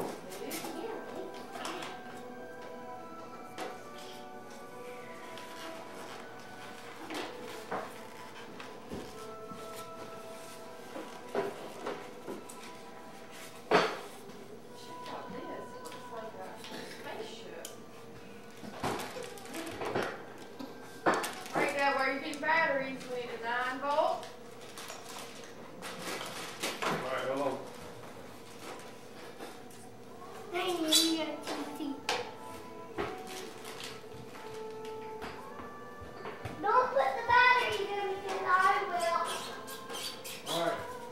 Speaker 1: Check out this. It looks like a spaceship. Alright, Dad, where you getting batteries? We need a nine volt.
Speaker 5: Alright, hold on.
Speaker 3: Hey, you got to see. Don't put the batteries in because I will.
Speaker 5: Alright.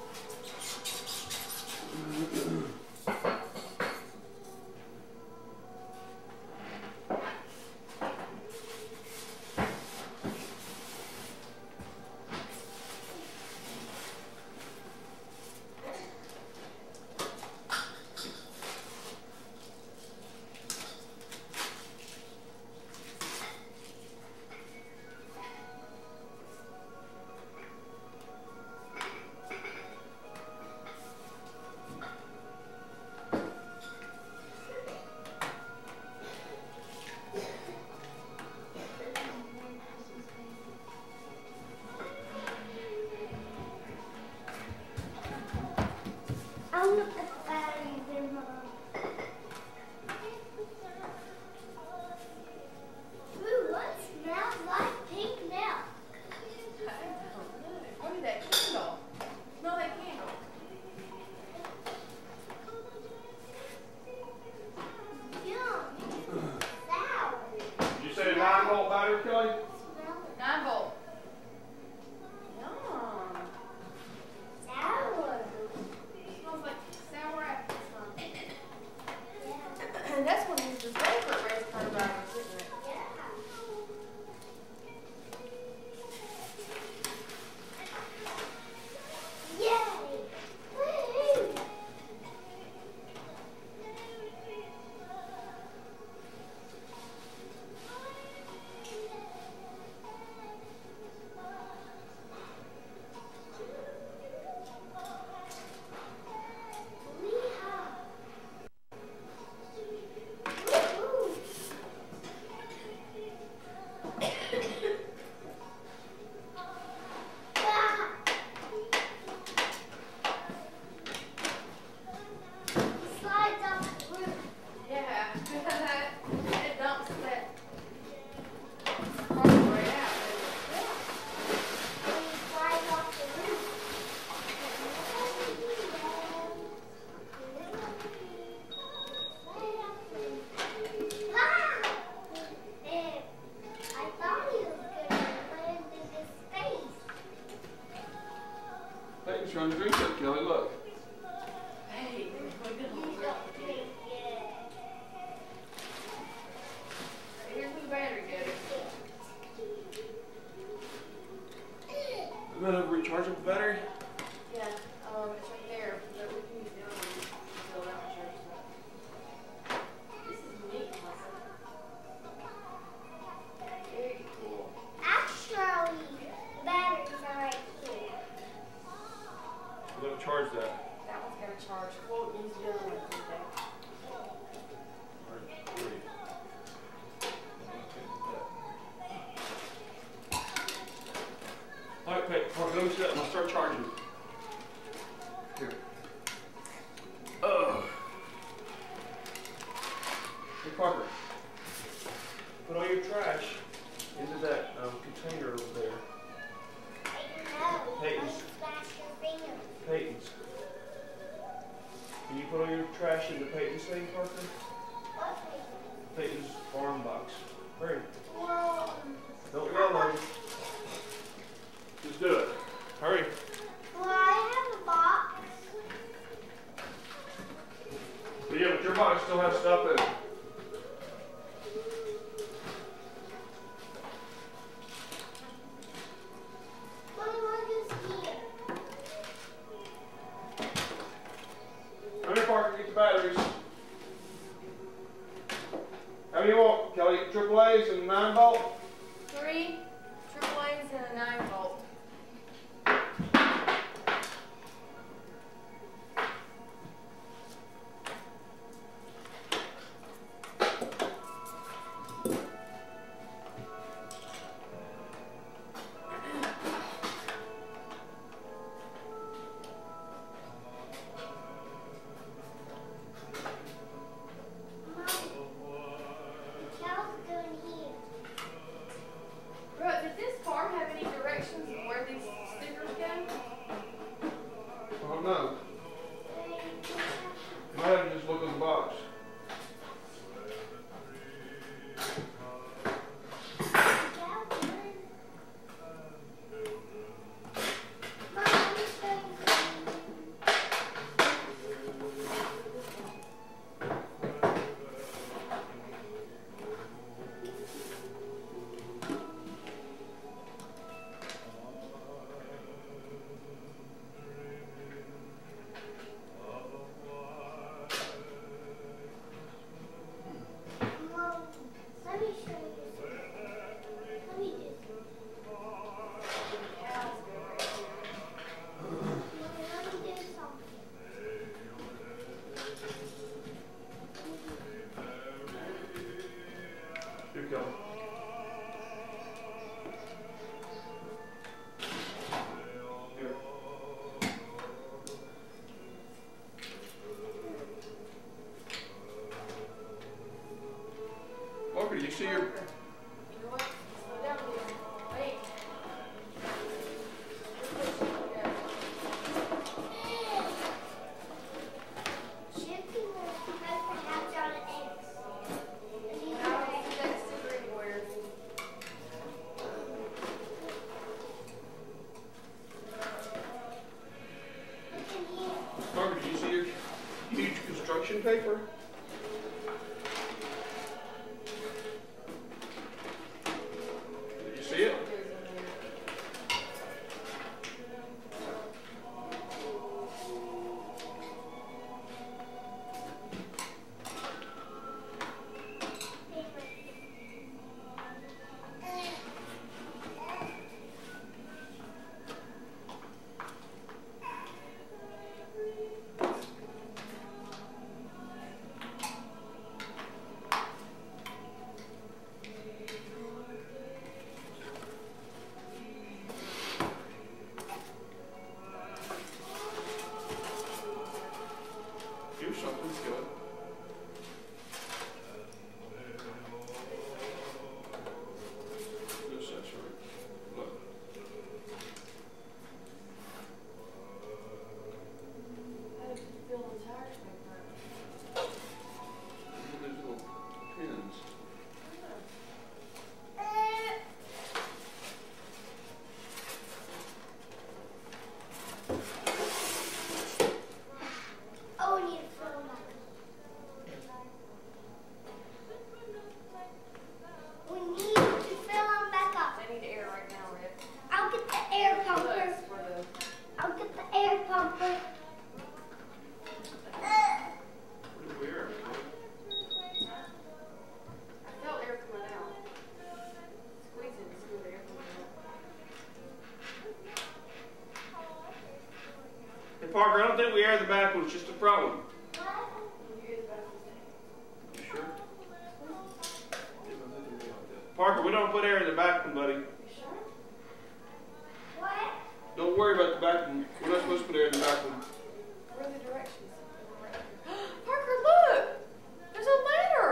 Speaker 3: I'm going to put the batteries in, Mom. Ooh, what smells like pink milk?
Speaker 1: I don't know. What is that candle? Smell that candle.
Speaker 3: Yum. Sour.
Speaker 5: Did you say a nine volt battery, Kelly?
Speaker 3: Smell it.
Speaker 1: Nine volt. Yum.
Speaker 3: Sour.
Speaker 1: Smells like sour apples, huh?
Speaker 3: Yeah.
Speaker 1: And that's one of his favorite race car drivers, isn't it?
Speaker 3: Yeah. Yay! Woo!
Speaker 5: Not a rechargeable battery?
Speaker 1: Yeah, um, it's right there. But we can use the other one. So that one charges up. This is neat, Melissa. Very cool.
Speaker 3: Actually, the batteries are right here.
Speaker 5: We're gonna charge that.
Speaker 1: That one's got to charge. We'll use the other one today.
Speaker 5: Alright, three. Alright, Pete, Parker, let me see that and I'll start charging it. Here. Oh. Hey, Parker. Put all your trash into that um, container over there.
Speaker 3: No,
Speaker 5: Peyton's.
Speaker 3: don't splash your fingers.
Speaker 5: Peyton's. Can you put all your trash into Peyton's thing, Parker?
Speaker 3: What?
Speaker 5: Peyton's farm box. Hurry.
Speaker 3: Well,
Speaker 5: Don't yell on me. Just do it. Hurry.
Speaker 3: well, I have a box.
Speaker 5: But yeah, but your box still has stuff in it.
Speaker 3: Mommy, what is here?
Speaker 5: Come here, Parker, get the batteries. How many you want, Kelly? Triple A's and nine volt?
Speaker 1: Three triple A's and a nine volt. Brooke, does this farm have any directions of where these stickers go?
Speaker 5: I don't know. You might have to just look in the box.
Speaker 3: Let me show you. Let me do Let me do something.
Speaker 5: Here, Kelly. Here. Parker, you see your...
Speaker 1: You know what? Slow down, please. Wait.
Speaker 3: Chicken has to hatch out of eggs. And these
Speaker 1: I
Speaker 3: are
Speaker 1: don't
Speaker 3: eggs.
Speaker 1: see that sticker anywhere.
Speaker 3: Look in here.
Speaker 5: Parker, do you see your huge construction paper? Did you see it?
Speaker 2: Parker, I don't think we air the back one. It's just the front one. You sure? Parker, we don't put air in the back one, buddy.
Speaker 3: What?
Speaker 2: Don't worry about the back one. We're not supposed to put air in the back one.
Speaker 1: Where are the directions? Parker, look! There's a letter!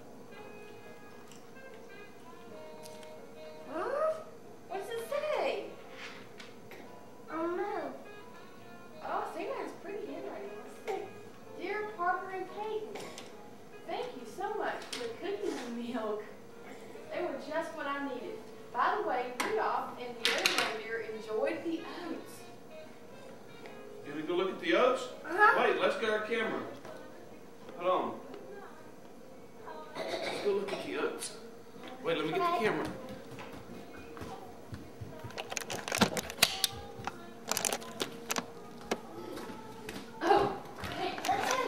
Speaker 1: Huh? What does it say?
Speaker 3: Oh no.
Speaker 1: Oh, Sam's pretty handwriting. Dear Parker and Peyton, thank you so much for the cookies and milk. They were just what I needed. By the way, Rudolph and the other reindeer enjoyed the oats.
Speaker 2: You want to go look at the oats?
Speaker 3: Uh-huh.
Speaker 2: Wait, let's get our camera. Hold on. Let's go look at the oats. Wait, let me get the camera.
Speaker 1: Oh, hey,
Speaker 3: Let's see.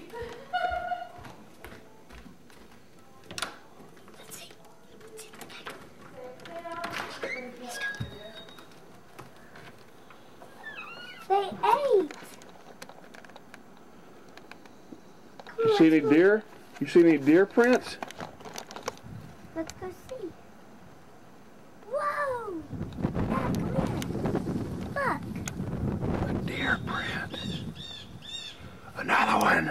Speaker 3: Let's see. They ate.
Speaker 4: You see any deer? You see any deer prints?
Speaker 3: Let's go see. Whoa! Dad, come here. Look.
Speaker 4: A deer print. Another one.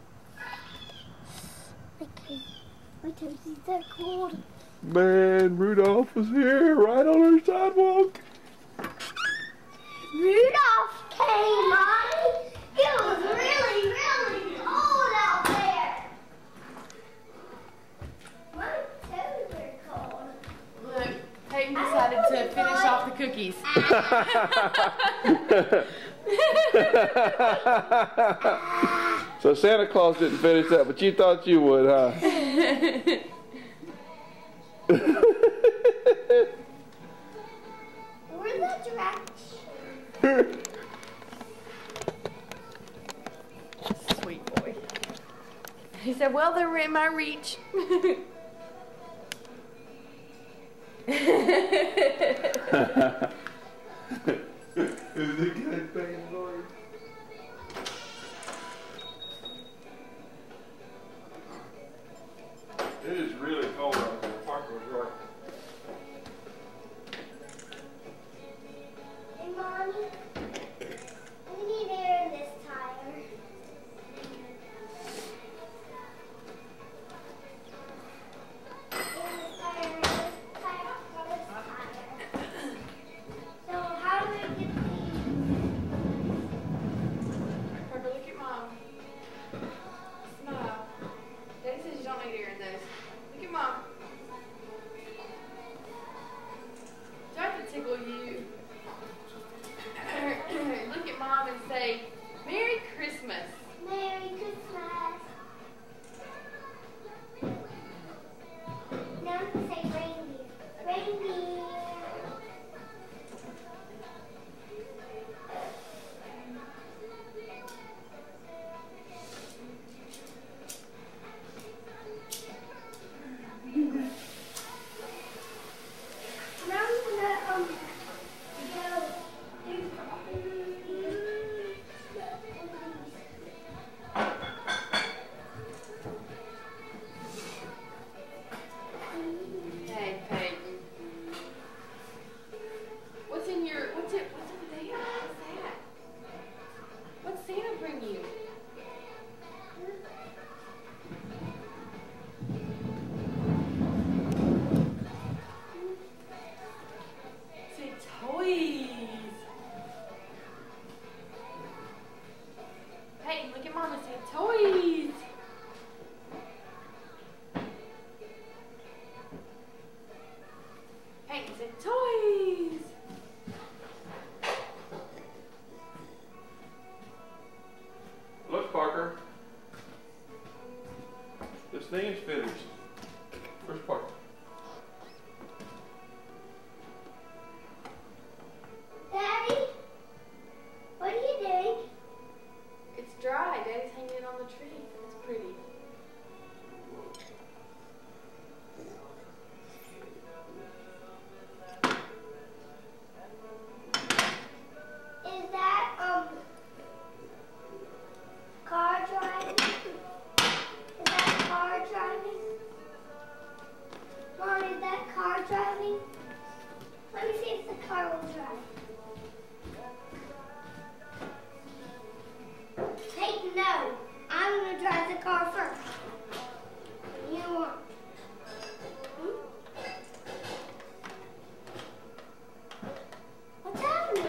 Speaker 3: Okay. My toesies are cold.
Speaker 4: Man, Rudolph was here right on our sidewalk.
Speaker 3: Rudolph came, Mommy. It was really, really cold out there. My toes are cold.
Speaker 1: look, Peyton decided to finish off the cookies.
Speaker 4: So Santa Claus didn't finish that, but you thought you would, huh?
Speaker 3: Where's that direction?
Speaker 1: Sweet boy. He said, well, they were in my reach.
Speaker 4: Is it good thing, Lord?
Speaker 2: It is really cold out there. Parker was right.
Speaker 3: Hey, Mommy. We need air in this tire. In this tire, in this tire, in this tire. car driving? Let me see if the car will drive. Hey, no. I'm going to drive the car first. You won't. Hmm? What's happening?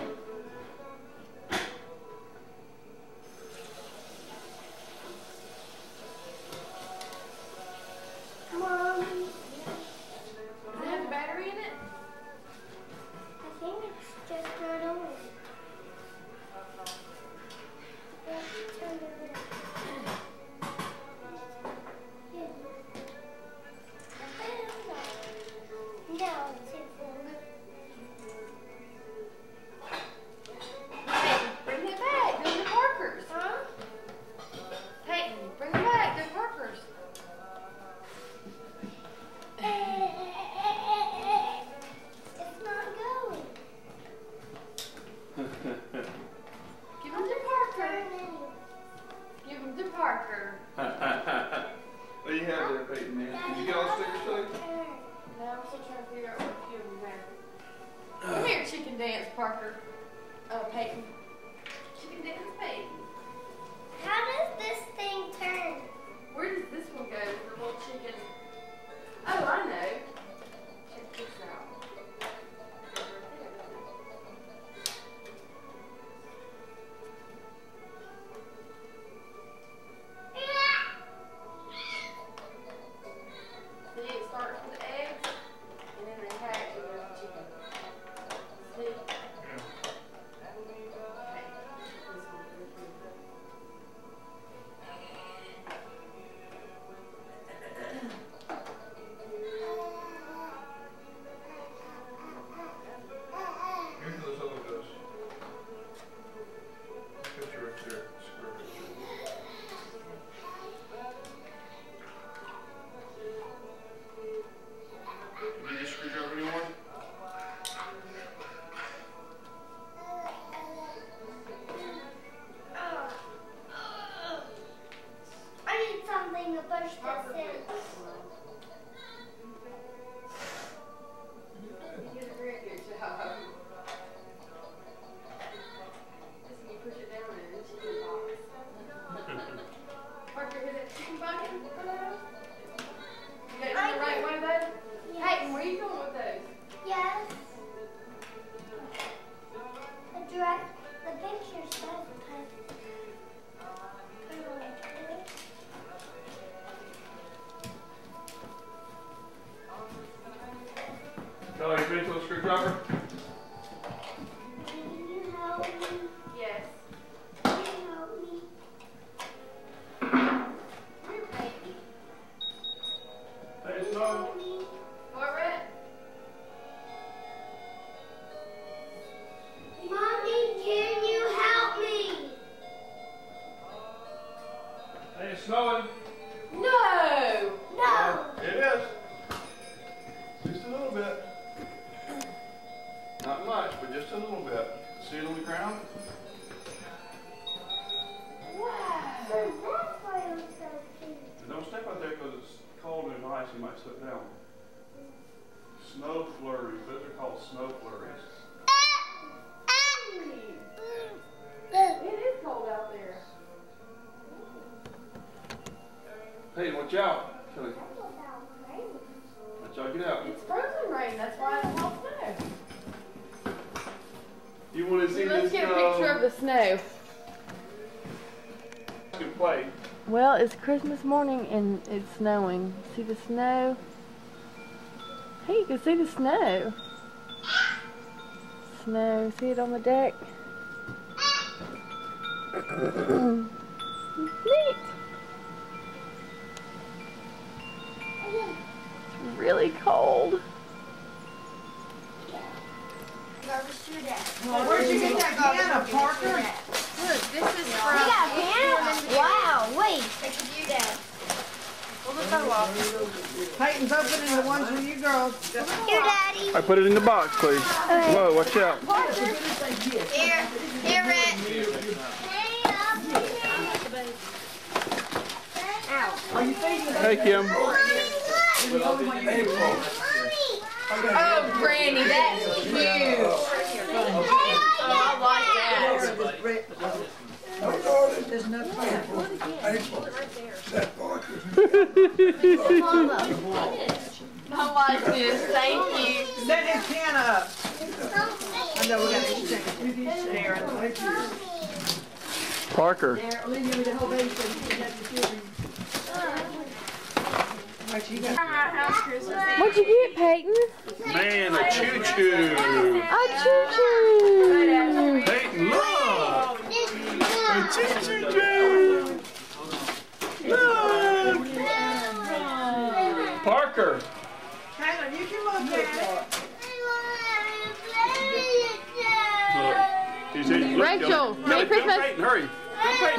Speaker 3: Come on.
Speaker 1: Does it have a battery in it?
Speaker 3: I think it's just not on. Let's turn it around. No, it's in full.
Speaker 1: Peyton, bring it back. Go to Parker's.
Speaker 3: Huh?
Speaker 1: Peyton, bring it back. Go to Parker's.
Speaker 3: It's not going.
Speaker 1: Give him to Parker. Give him to Parker.
Speaker 4: What do you have there, Peyton? Did you get all the stickers today?
Speaker 1: No, I'm still trying to figure out what a few of them have. Come here, chicken dance, Parker. Uh, Peyton. Chicken dance, Peyton.
Speaker 3: How does this thing turn?
Speaker 1: Where does this one go for little chicken? Oh, I know. Check this out. See, it starts with eggs, and then they hatch and there's the chicken. See? Okay. This one goes through.
Speaker 5: Here's those other guys. Picture right there. Square picture.
Speaker 2: You need a screwdriver anymore?
Speaker 3: I need something to push this in.
Speaker 1: You did a very good job. Just you push it down in the chicken box. Parker, is it chicken bucket? You got it the right way, bud? Peyton, where are you going with those?
Speaker 3: Yes. The direct, the picture says type.
Speaker 4: Kelly, you finished with a screwdriver?
Speaker 3: Can you help me?
Speaker 1: Yes.
Speaker 3: Can you help me?
Speaker 1: Come here, Peyton.
Speaker 4: Hey, Snow.
Speaker 3: Me?
Speaker 1: What, Rhett?
Speaker 3: Mommy, can you help me?
Speaker 4: Hey, it's snowing.
Speaker 1: No!
Speaker 3: No.
Speaker 4: It is. Just a little bit. Not much, but just a little bit. See it on the ground?
Speaker 1: Wow.
Speaker 3: So that's why I'm so cute.
Speaker 4: And don't step out there because it's cold and there's ice. You might slip down. Snow flurries. Those are called snow flurries.
Speaker 1: It is cold out there.
Speaker 4: Hey, watch out. Kelly, watch out. Get out.
Speaker 1: It's frozen rain, that's why it's all snow.
Speaker 4: You want to see
Speaker 1: Let's
Speaker 4: this
Speaker 1: get a
Speaker 4: snow?
Speaker 1: picture of the snow.
Speaker 4: You can play.
Speaker 1: Well, it's Christmas morning and it's snowing. See the snow? Hey, you can see the snow. Snow, see it on the deck? Neat. It's really cold.
Speaker 6: Where'd you get that piano, Parker?
Speaker 1: Look, this is
Speaker 3: You
Speaker 1: from...
Speaker 3: got a piano? Wow, wait.
Speaker 1: Pull the bow off.
Speaker 6: Peyton's opening the ones for you girls.
Speaker 3: Here, Daddy.
Speaker 4: I put it in the box, please. Whoa, watch out.
Speaker 3: Here, here, Rhett. Ow.
Speaker 6: Are you feeding
Speaker 4: Hey, Kim.
Speaker 3: Mommy, look.
Speaker 6: April.
Speaker 3: Mommy.
Speaker 6: Are
Speaker 1: Granny, that's cute. I like that.
Speaker 6: There's no plan.
Speaker 1: I like this. Thank you.
Speaker 6: Set his can up. I know we're gonna exchange. Darren.
Speaker 4: Parker.
Speaker 1: What'd you get, Peyton?
Speaker 2: Man, a choo-choo.
Speaker 1: A choo-choo.
Speaker 2: Peyton, look. A choo-choo. Look. Parker.
Speaker 6: Caleb, you can look at
Speaker 2: Look. He said, look,
Speaker 1: Rachel,
Speaker 2: Joe.
Speaker 1: Merry
Speaker 2: Go,
Speaker 1: Christmas.
Speaker 2: Peyton, hurry. Go, Peyton.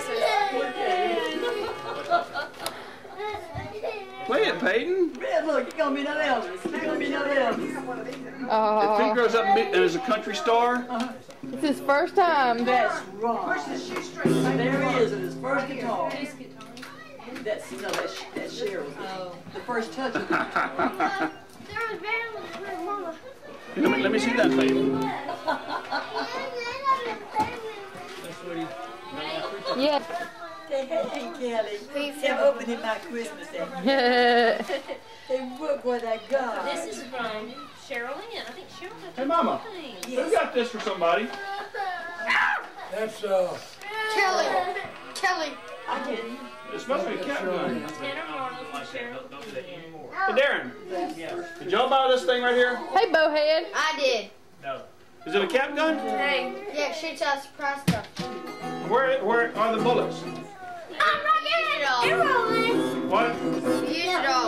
Speaker 2: Play it, Peyton.
Speaker 7: Red, look, you're gonna be no Elvis. You're gonna be no Elvis.
Speaker 2: If he grows up and is a country star,
Speaker 1: It's his first time.
Speaker 7: That's right. There he is at his first guitar. That's, no, that's, that's Cheryl. The first touch of the guitar.
Speaker 2: let me, let me see that, Peyton.
Speaker 1: Yes.
Speaker 7: Hey, hey, Kelly. I'm opening my Christmas egg. Hey, look what I got.
Speaker 8: This is from Cheryl Lynn. I think Cheryl got
Speaker 2: Hey, Mama.
Speaker 8: things.
Speaker 2: Who got this for somebody?
Speaker 9: That's uh.
Speaker 3: Kelly. Kelly.
Speaker 7: I didn't.
Speaker 2: It's supposed to be a cat gun.
Speaker 8: Tanner Marlow from Cheryl Lynn.
Speaker 2: Hey, Darren. Did y'all buy this thing right here?
Speaker 1: Hey, Bowhead.
Speaker 3: I did.
Speaker 2: Is it a cap gun?
Speaker 3: Hey. Yeah, it shoots out surprise stuff.
Speaker 2: Where where are the bullets?
Speaker 3: I'm not using it all.
Speaker 2: What?
Speaker 3: Use it all.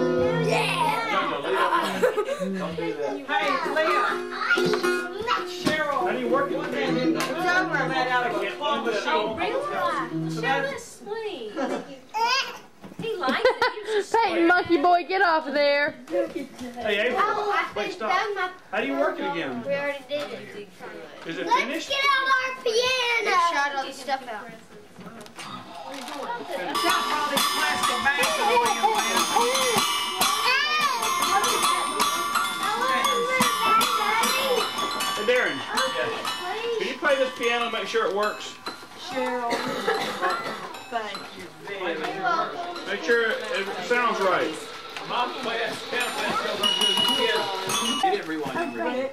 Speaker 2: Don't do that.
Speaker 6: Hey, Leah. Cheryl.
Speaker 2: How do you work it?
Speaker 6: It's over.
Speaker 7: Right out of a claw machine.
Speaker 8: Oh, really? Show this sleeve. He likes it. He was just
Speaker 1: Peyton, monkey boy, get off of there.
Speaker 2: Hey, April. Wait, stop. How do you work it again?
Speaker 3: We already did it.
Speaker 2: Is it
Speaker 3: Let's
Speaker 2: finished?
Speaker 3: get out our piano. It shot all the stuff out.
Speaker 6: Drop all these plastic bags away and
Speaker 2: Hey, Darren. Can you play this piano and make sure it works?
Speaker 7: Cheryl, thank you very much.
Speaker 2: Make sure it, it sounds right.
Speaker 5: Mom played piano class goes on good as a kid. He didn't rewind. He rewind.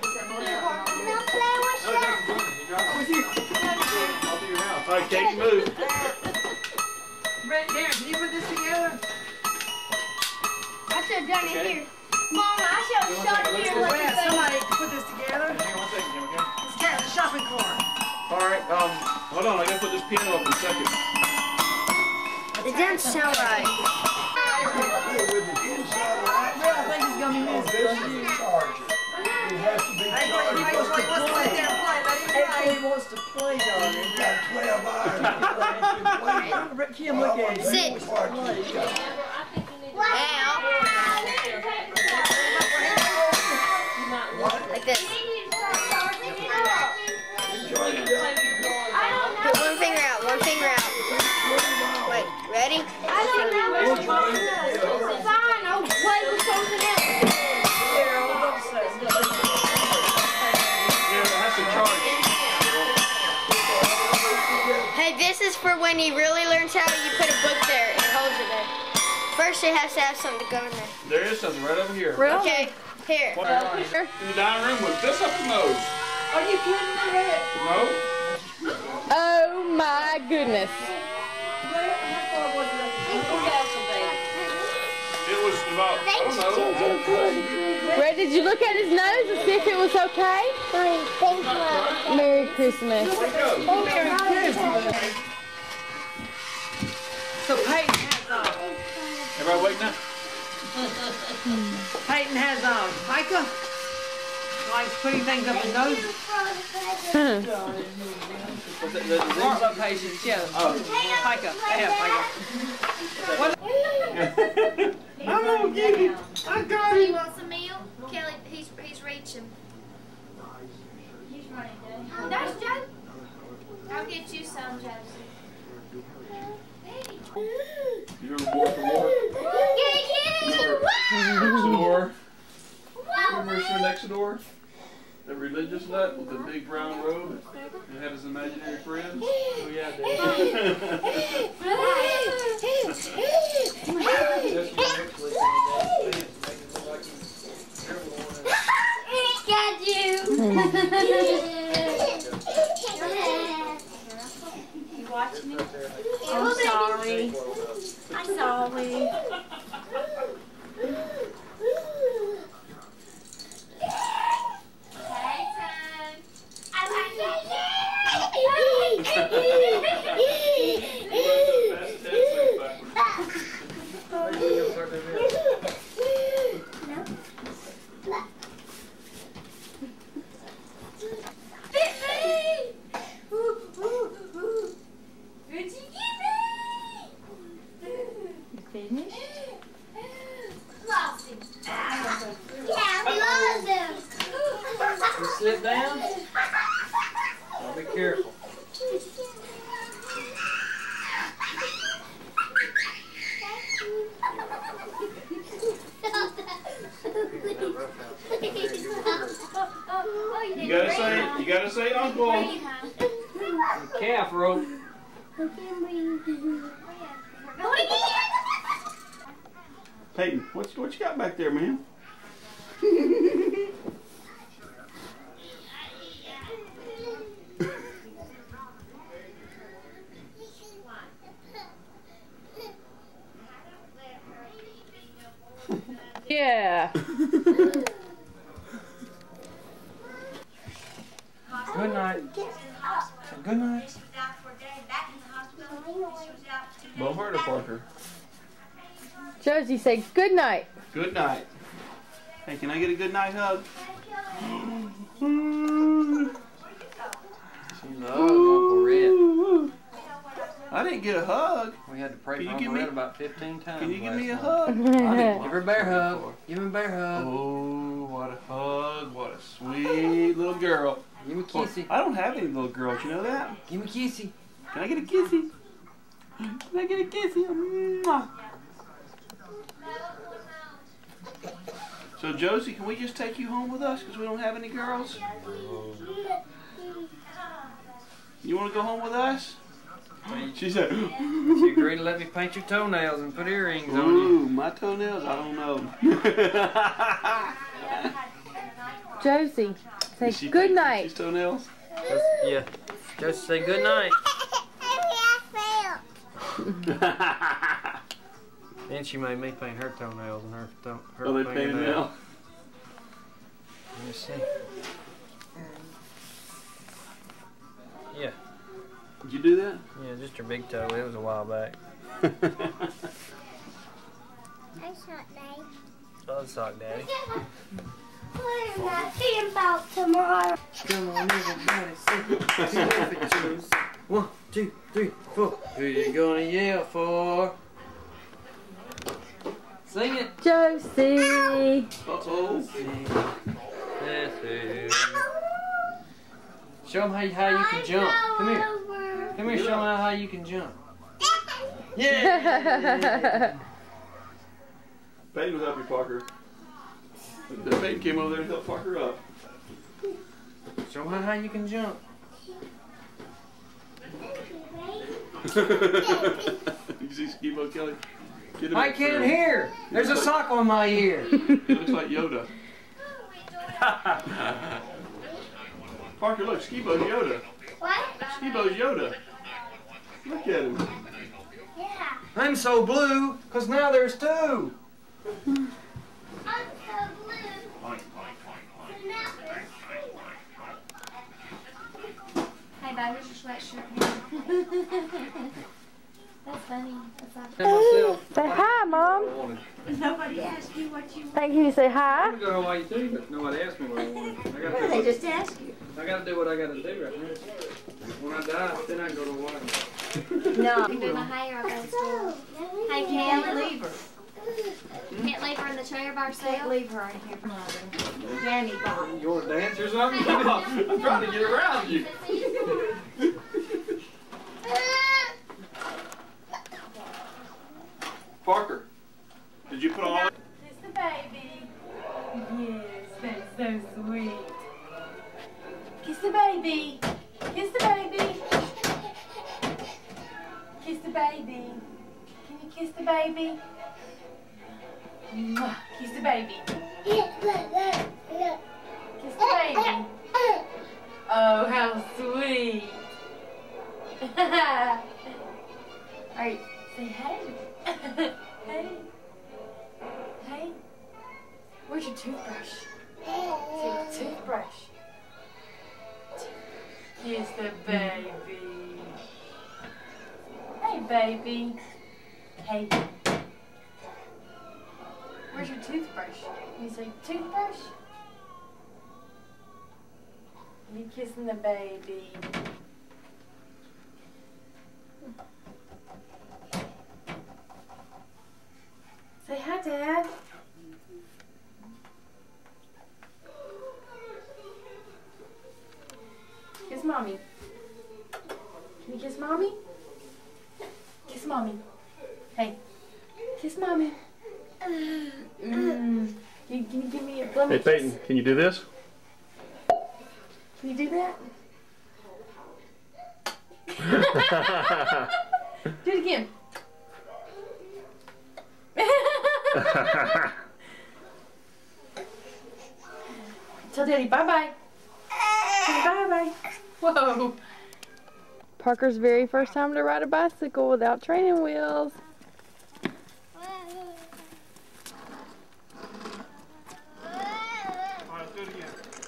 Speaker 5: I'll do your house.
Speaker 2: All right, Kate, move.
Speaker 6: Brett, Darren, can you put this together?
Speaker 3: I should have done it here. Mom, I should have shot it here.
Speaker 6: Well, yeah, somebody put this together.
Speaker 5: Hang on one second, okay?
Speaker 6: Let's get the shopping cart.
Speaker 2: All right, um, hold on. I gotta put this piano up in a second.
Speaker 3: It didn't sound right.
Speaker 9: With the inside light,
Speaker 7: Well, I think it's gonna be
Speaker 9: this
Speaker 7: missing.
Speaker 9: is the charger. It has to be
Speaker 6: Hey, Brett,
Speaker 9: charged.
Speaker 6: Brett, Brett, let's sit there and play. Let him
Speaker 7: Hey,
Speaker 6: play.
Speaker 7: he wants to play, darling.
Speaker 9: It's got twelve irons.
Speaker 7: Kim, look at him.
Speaker 3: Sit. Now. Like this. Put one finger out, one finger out. Wait, ready? I don't know. Fine, I'll play with something else.
Speaker 7: Cheryl, don't say nothing.
Speaker 2: Yeah, it has to charge.
Speaker 3: Hey, this is for when he really learns how you put a book there and holds it there. First, it has to have something to go in there.
Speaker 2: There is something right over here.
Speaker 1: Really?
Speaker 3: Okay, here.
Speaker 2: What? In the dining room with this up his nose.
Speaker 7: Are you kidding me, Red?
Speaker 2: No?
Speaker 1: Oh my goodness.
Speaker 2: It was about, I don't know.
Speaker 1: Red, did you look at his nose to see if it was okay?
Speaker 3: Thank you.
Speaker 1: Merry Christmas.
Speaker 2: Where'd it go?
Speaker 6: So Peyton has, uh,
Speaker 2: Everybody waiting up?
Speaker 6: Peyton has, uh, Micah. Likes putting things up his nose. Mark up patience, yeah. Oh. Micah, yeah, Micah. What? I'm gonna get it. I got
Speaker 3: Do
Speaker 6: it.
Speaker 3: you want some milk? Kelly, he's, he's reaching. He's running, Daddy. That's Joe. I'll get you some, Josie.
Speaker 2: You're more for more.
Speaker 3: Yeah, yeah.
Speaker 2: Some more.
Speaker 3: Whoa.
Speaker 4: Remember Sir next door? The religious nut with the big brown robe and had his imaginary friends?
Speaker 5: Oh yeah, Dad. That's what looks like on that face, making it look like he's terrible on it.
Speaker 3: Got you.
Speaker 8: You watch me?
Speaker 3: I'm
Speaker 8: sorry. I'm sorry.
Speaker 7: Sit down. I'll be careful.
Speaker 2: You gotta say, you gotta say, Uncle.
Speaker 7: The calf rope.
Speaker 2: Peyton, what's what you got back there, man?
Speaker 1: Yeah.
Speaker 7: Good night. Good night.
Speaker 4: Won't hurt her, Parker.
Speaker 1: Josie, say good night.
Speaker 2: Good night. Hey, can I get a good night hug?
Speaker 7: She loves Uncle Red.
Speaker 2: I didn't get a hug.
Speaker 7: We had to pray
Speaker 2: Can
Speaker 7: for
Speaker 2: you
Speaker 7: Uncle
Speaker 2: give me-
Speaker 7: Red about fifteen times.
Speaker 2: Can you give
Speaker 7: last
Speaker 2: me a
Speaker 7: night.
Speaker 2: hug? I didn't
Speaker 7: Give her a bear hug. Give him a bear hug.
Speaker 2: Oh, what a hug. What a sweet little girl.
Speaker 7: Give me a kissy.
Speaker 2: I don't have any little girls, you know that?
Speaker 7: Give me a kissy.
Speaker 2: Can I get a kissy? Can I get a kissy? Mwah. So, Josie, can we just take you home with us because we don't have any girls? You want to go home with us? She said,
Speaker 7: She agreed to let me paint your toenails and put earrings on you.
Speaker 2: ooh, my toenails? I don't know.
Speaker 1: Josie, say
Speaker 2: Did she
Speaker 1: good
Speaker 2: paint
Speaker 1: night.
Speaker 2: His toenails?
Speaker 7: Just, yeah. Just say good night. Then she made me paint her toenails and her, to her
Speaker 2: Oh, they painted
Speaker 7: fingernails.
Speaker 2: now?
Speaker 7: Let me see. Yeah.
Speaker 2: Did you do that?
Speaker 7: Yeah, just her big toe. It was a while back.
Speaker 3: That's not nice.
Speaker 7: Oh, sock daddy.
Speaker 3: We're not thinking about tomorrow.
Speaker 7: Come on, everybody, sing. One, two, three, four. Who you gonna yell for? Sing it.
Speaker 1: Josie.
Speaker 2: Uh-oh.
Speaker 7: That's who. Show them how you, how you can jump. Come here. Come here, show them how you can jump. Yeah!
Speaker 2: Peyton will help you, Parker. The Peyton came over there and helped Parker up.
Speaker 7: Show them how you can jump.
Speaker 2: You see Skibo, Kelly? Get him
Speaker 7: I
Speaker 2: up
Speaker 7: can't
Speaker 2: there.
Speaker 7: hear. There's a sock on my ear.
Speaker 2: He looks like Yoda. Parker, look, Skibo's Yoda.
Speaker 3: What?
Speaker 2: Skibo's Yoda. Look at him.
Speaker 3: Yeah.
Speaker 7: I'm so blue, because now there's two.
Speaker 3: I'm so blue.
Speaker 8: Hey, babe, here's your sweatshirt. That's funny. That's awesome.
Speaker 7: And myself.
Speaker 1: Say hi, Mom.
Speaker 8: Nobody asked you what you
Speaker 1: Thank you. Say hi.
Speaker 7: I'm going to go Hawaii too, but nobody asked me what I wanted. I got
Speaker 8: They
Speaker 7: to,
Speaker 8: just asked you.
Speaker 7: I got to do what I got to do right now. When I die, then I can go to Hawaii.
Speaker 8: No. You do my hair, I'll go to school. Hey, can't leave her. Can't leave her in the chair by herself. Can't leave her in here, Mother. Danny Bob.
Speaker 7: You want to dance or something?
Speaker 2: I'm trying to get around you. Parker, did you put all
Speaker 1: It's the baby. Yes, so sweet. Kiss the baby. Kiss the baby. Kiss the baby. Can you kiss the baby? Mwah. Kiss the baby. Kiss the baby. Oh, how sweet. Alright, say hey. Hey. Hey. Where's your toothbrush? Say toothbrush. Kiss the baby. Hey, baby. Hey. Where's your toothbrush? You say toothbrush? You kissing the baby. Say hi, Dad. Kiss Mommy. Can you kiss Mommy? Kiss Mommy. Hey. Kiss Mommy. Mm. Can, you, can you give me a blow
Speaker 4: Hey, Peyton,
Speaker 1: kiss?
Speaker 4: can you do this?
Speaker 1: Can you do that? Do it again. Tell Daddy bye-bye. Bye-bye. Whoa. Parker's very first time to ride a bicycle without training wheels.
Speaker 2: Alright, let's do it again.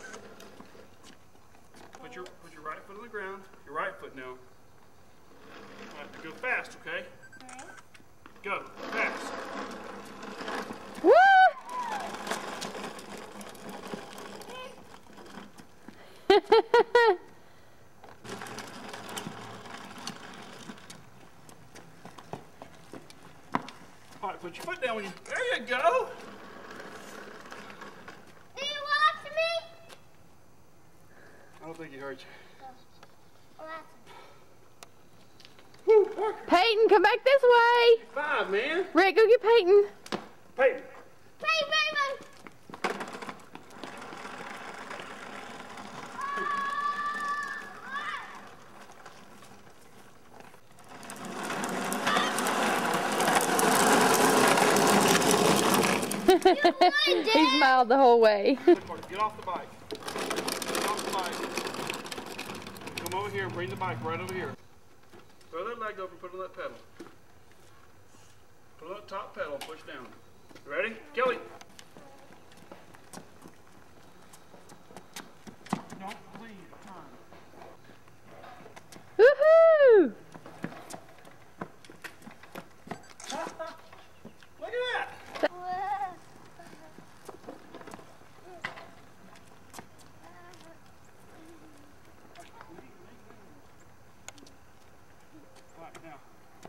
Speaker 2: Put your, put your right foot on the ground. Your right foot now. Alright, go fast, okay? Go, fast.
Speaker 1: Woo!
Speaker 2: Alright, put your foot down when you, there you go.
Speaker 3: Do you watch me?
Speaker 2: I don't think he heard you.
Speaker 1: Peyton, come back this way.
Speaker 2: Five, man.
Speaker 1: Rick, go get Peyton.
Speaker 2: Peyton.
Speaker 3: Hey, baby.
Speaker 1: He smiled the whole way.
Speaker 2: Get off the bike. Get off the bike. Come over here and bring the bike right over here. Throw that leg over and put it on that pedal. Put it on that top pedal and push down. You ready? Kelly. Don't leave. Turn.
Speaker 1: Woohoo!
Speaker 2: Look at that. Right, now.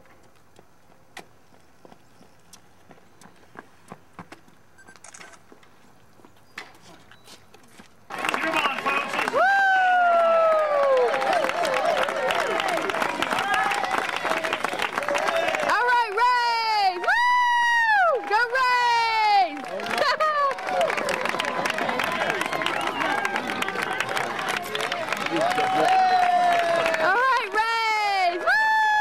Speaker 2: Come on, folks. Woo!
Speaker 1: All right, Ray! Woo! Go Ray! All right, Ray! Woo!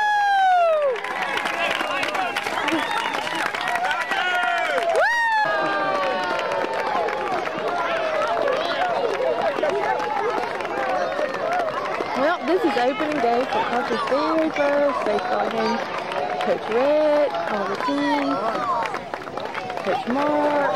Speaker 1: Well, this is opening day for Parker's very first baseball game. Coach Rick, all the team, Coach Mark.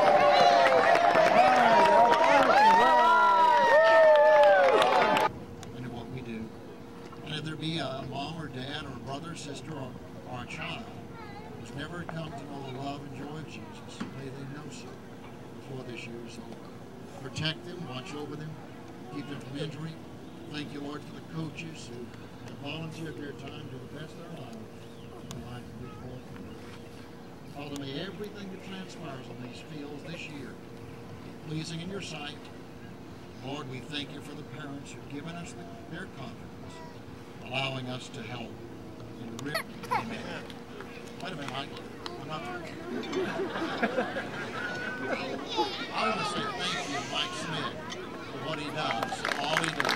Speaker 10: Into what we do. And if there be a mom or dad or a brother or sister or, or a child who's never come to know the love and joy of Jesus, may they know so before this year is over. Protect them, watch over them, keep them from injury. Thank you, Lord, for the coaches who have volunteered their time to invest their lives in the life of this boy. Father, may everything that transpires on these fields this year be pleasing in your sight. Lord, we thank you for the parents who've given us the, their confidence, allowing us to help in the rip. Amen. Wait a minute, Mike. I'm not I want to say thank you to Mike Smith. does. All he does.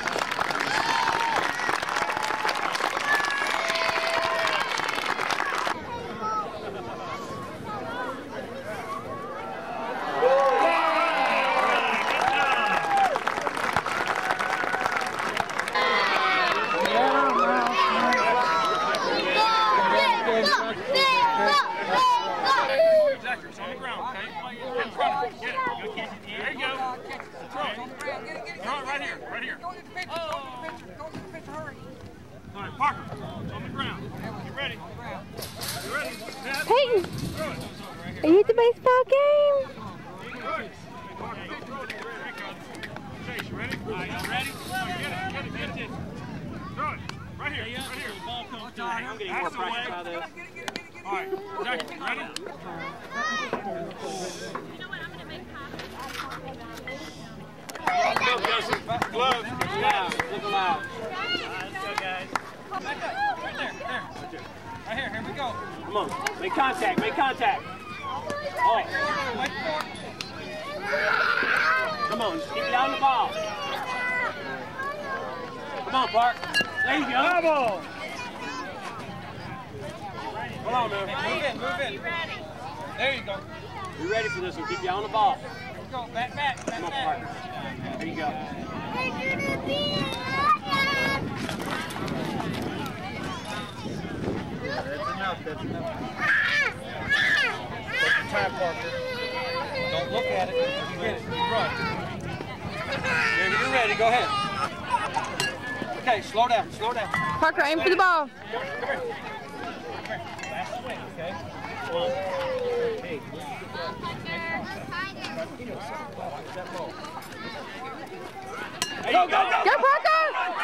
Speaker 11: Peyton, are you at the baseball game?
Speaker 2: Right here, right here. I'm getting more practice out of this. All right, Zach, you ready? Gloves, loud, look loud. Let's go, guys. Back up, right there, there. Right here, here we go. Come on, make contact, make contact. Oh. Wait for it. Come on, keep it on the ball. Come on, Park. There you go. Double. Come on, man. Move in, move in. There you go. You ready for this one? Keep you on the ball. Let's go. Back, back, back, Come on, back. Parker. There you go.
Speaker 5: That's enough, that's enough. Take your time, Parker. Don't look at it. You get it. You run. There, you're ready. Go ahead. Okay, slow down, slow down.
Speaker 11: Parker, aim for the ball.
Speaker 5: Come here. Come here. Last swing, okay? One. Hey, go, go, go!
Speaker 11: Go, Parker!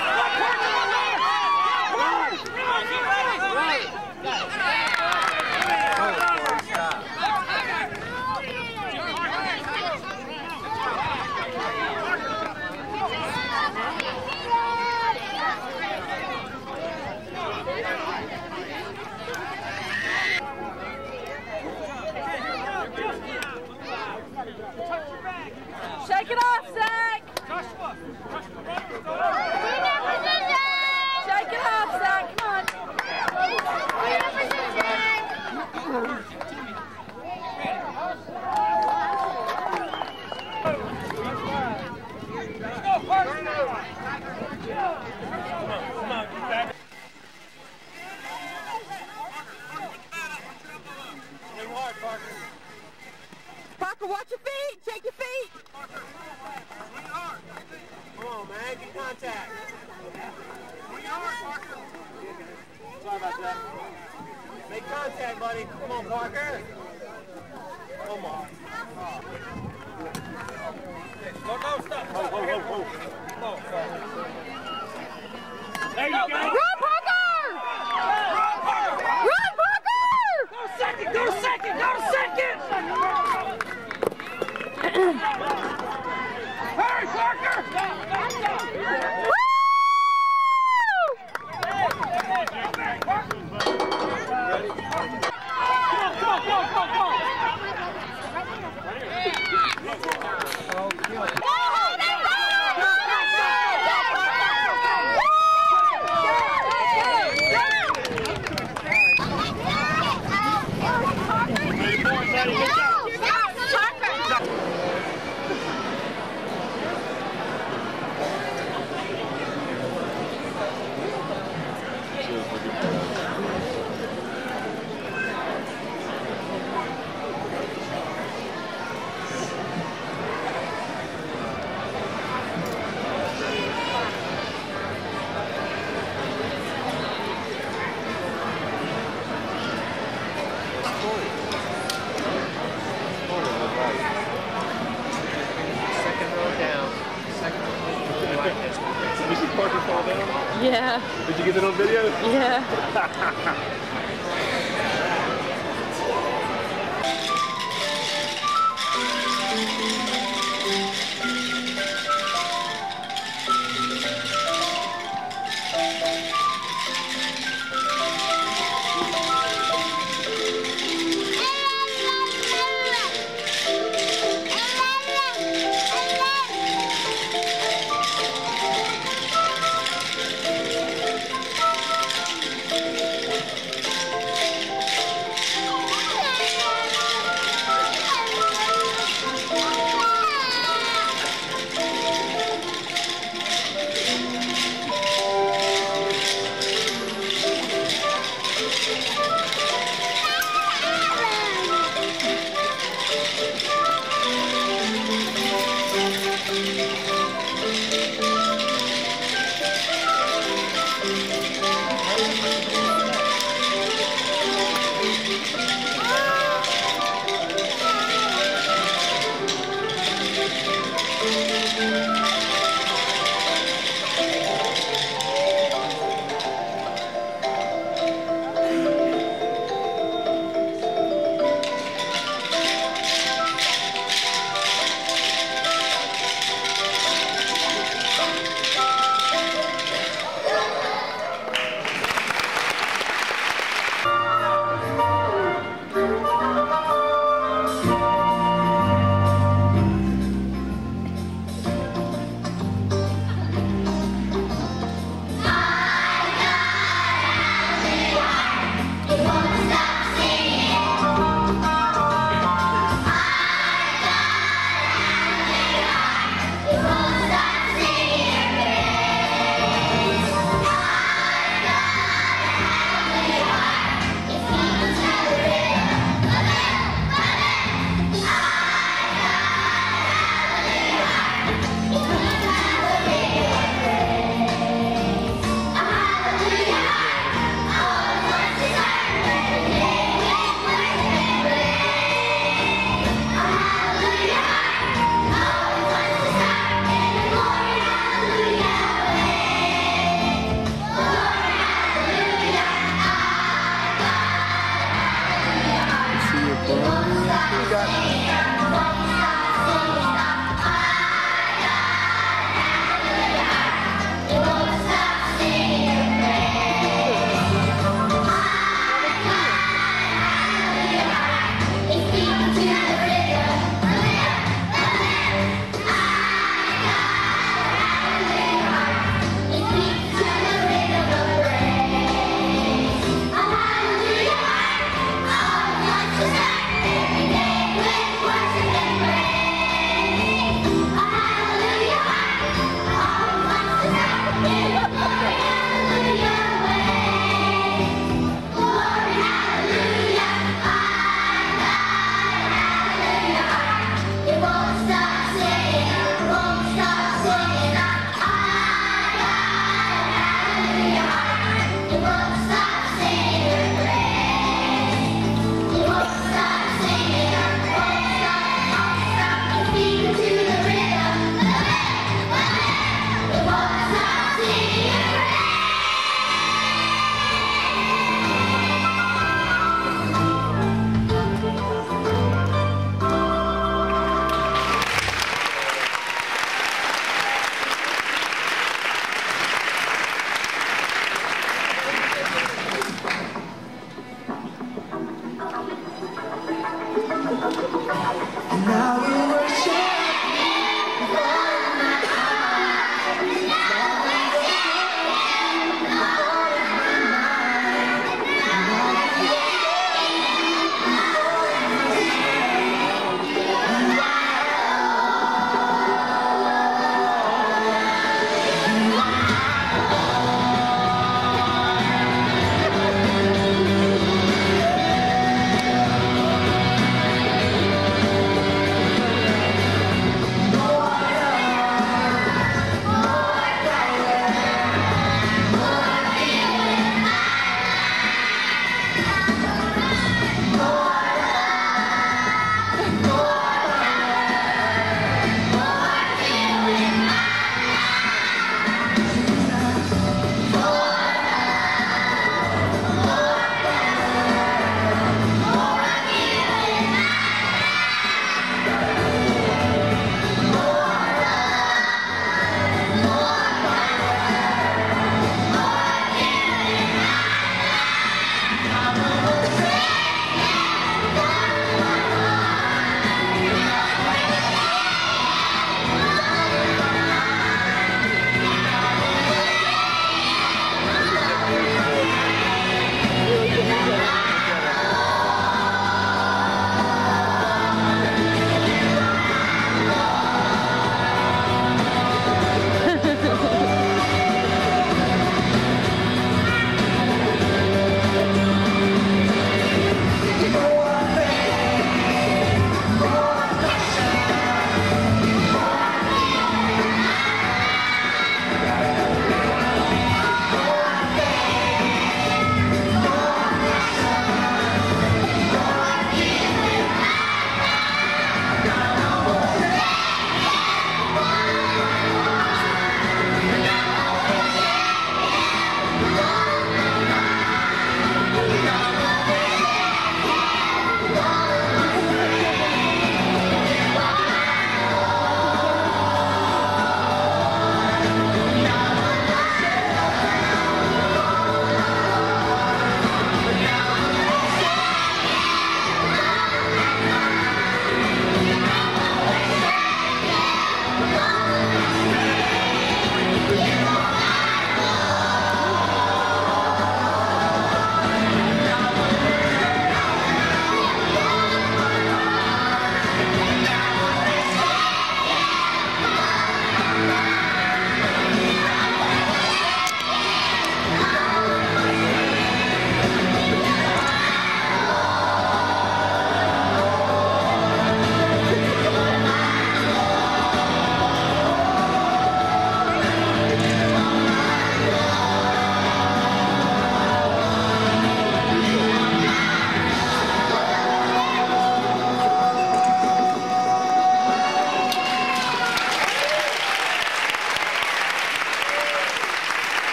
Speaker 11: Shake it off, Zach! Shake it off, Zach, come on. Parker, watch your feet! Check your feet!
Speaker 5: Come on, man, get contact. Sorry about that. Make contact, buddy. Come on, Parker. Come on. No, no, stop. Ho, ho, ho, ho. No, sorry. There you go.
Speaker 11: Run, Parker! Run, Parker!
Speaker 5: Go second, go second, go second! Hurry, Parker!
Speaker 11: Woo!
Speaker 5: Come on, come on, come on, come on!
Speaker 2: Did you see Parker fall down?
Speaker 11: Yeah.
Speaker 2: Did you get it on video?
Speaker 11: Yeah.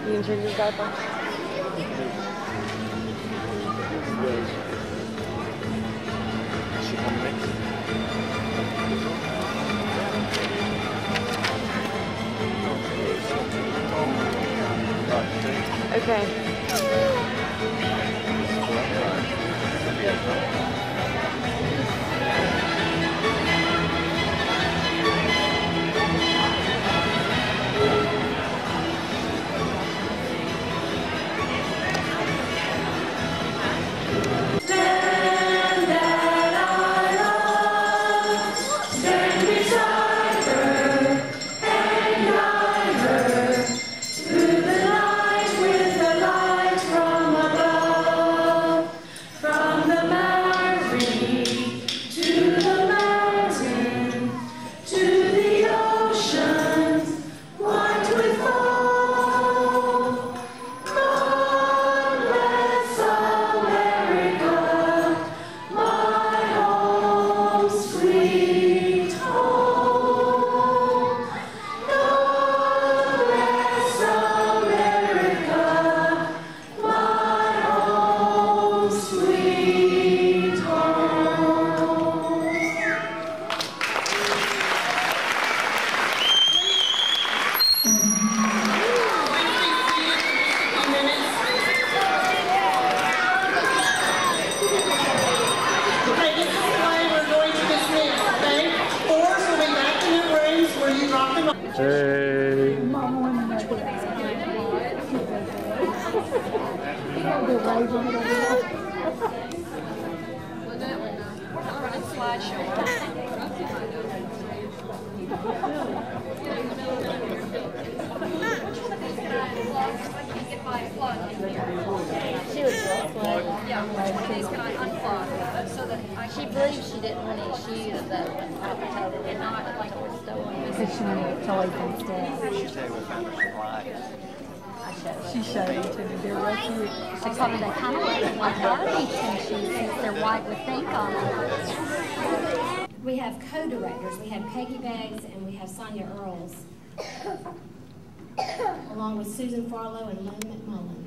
Speaker 11: You can change his diaper. Okay. Hey.
Speaker 8: She was yeah, which one of these can I unplug so that I she believes she didn't want any shoes that and not like we're stolen.
Speaker 11: Because she wanted toys instead.
Speaker 6: She said we found her supplies.
Speaker 11: She showed it to me. They're real cute.
Speaker 8: She told me they kind of look like Barbie tennis shoes since they're white with pink on them.
Speaker 12: We have co-directors. We have Peggy Beggs and we have Sonia Earls, along with Susan Farlow and Lynn McMullen.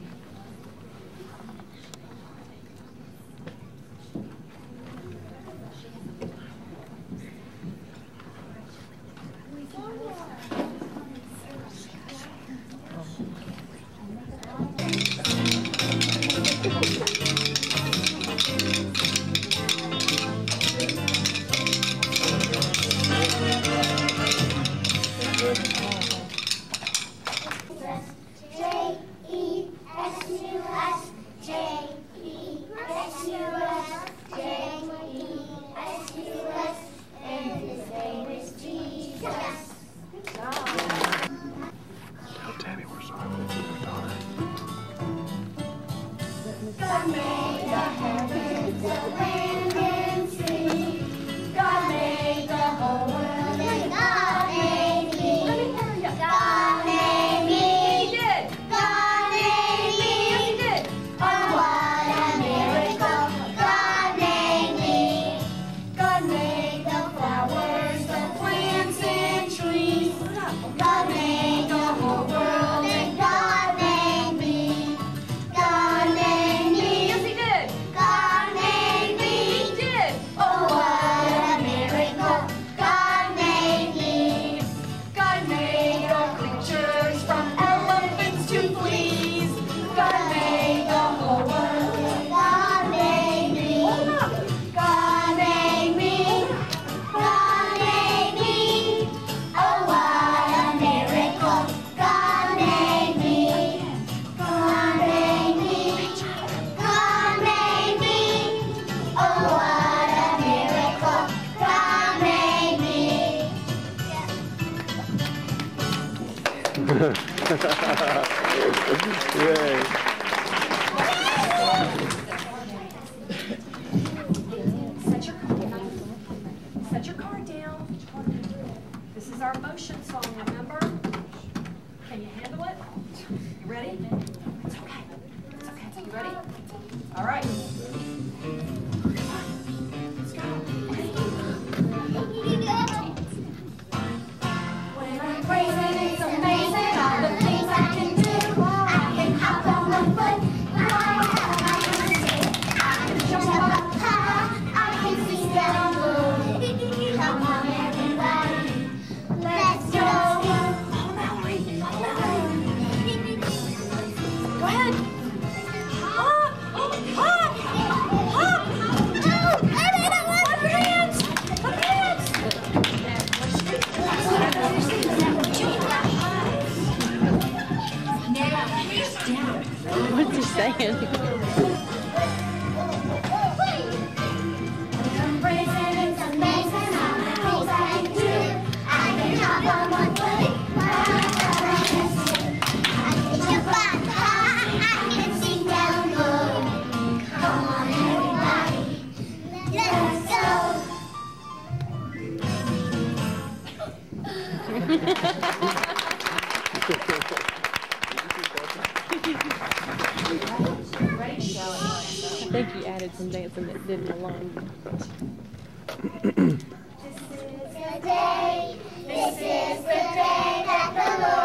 Speaker 3: God made the heavens, the land and sea. God made the whole world, and God made me. God made me. He did. God made me. Yes, he did. Oh, what a miracle. God made me. God made the flowers, the plants and trees. God made the whole world, and God made me. God made me.
Speaker 1: Yes, he did.
Speaker 3: God made me.
Speaker 1: He did.
Speaker 3: Oh, what a miracle. God made me.
Speaker 1: God made the creatures from elephants to fleas. God made the whole world.
Speaker 3: God made me.
Speaker 1: Hold up.
Speaker 3: God made me. God made me. Oh, what a miracle. God made me. God made me. God made me. Oh, what a miracle. God made me.
Speaker 4: Yay.
Speaker 1: Set your card down. Set your card down. This is our motion song, remember? Can you handle it? You ready? It's okay. It's okay. You ready? All right. Let's go.
Speaker 3: When I'm praising, it's amazing all the things I can do. I
Speaker 11: What's he saying? I think he added some dancing that didn't belong.
Speaker 3: This is the day, this is the day that the Lord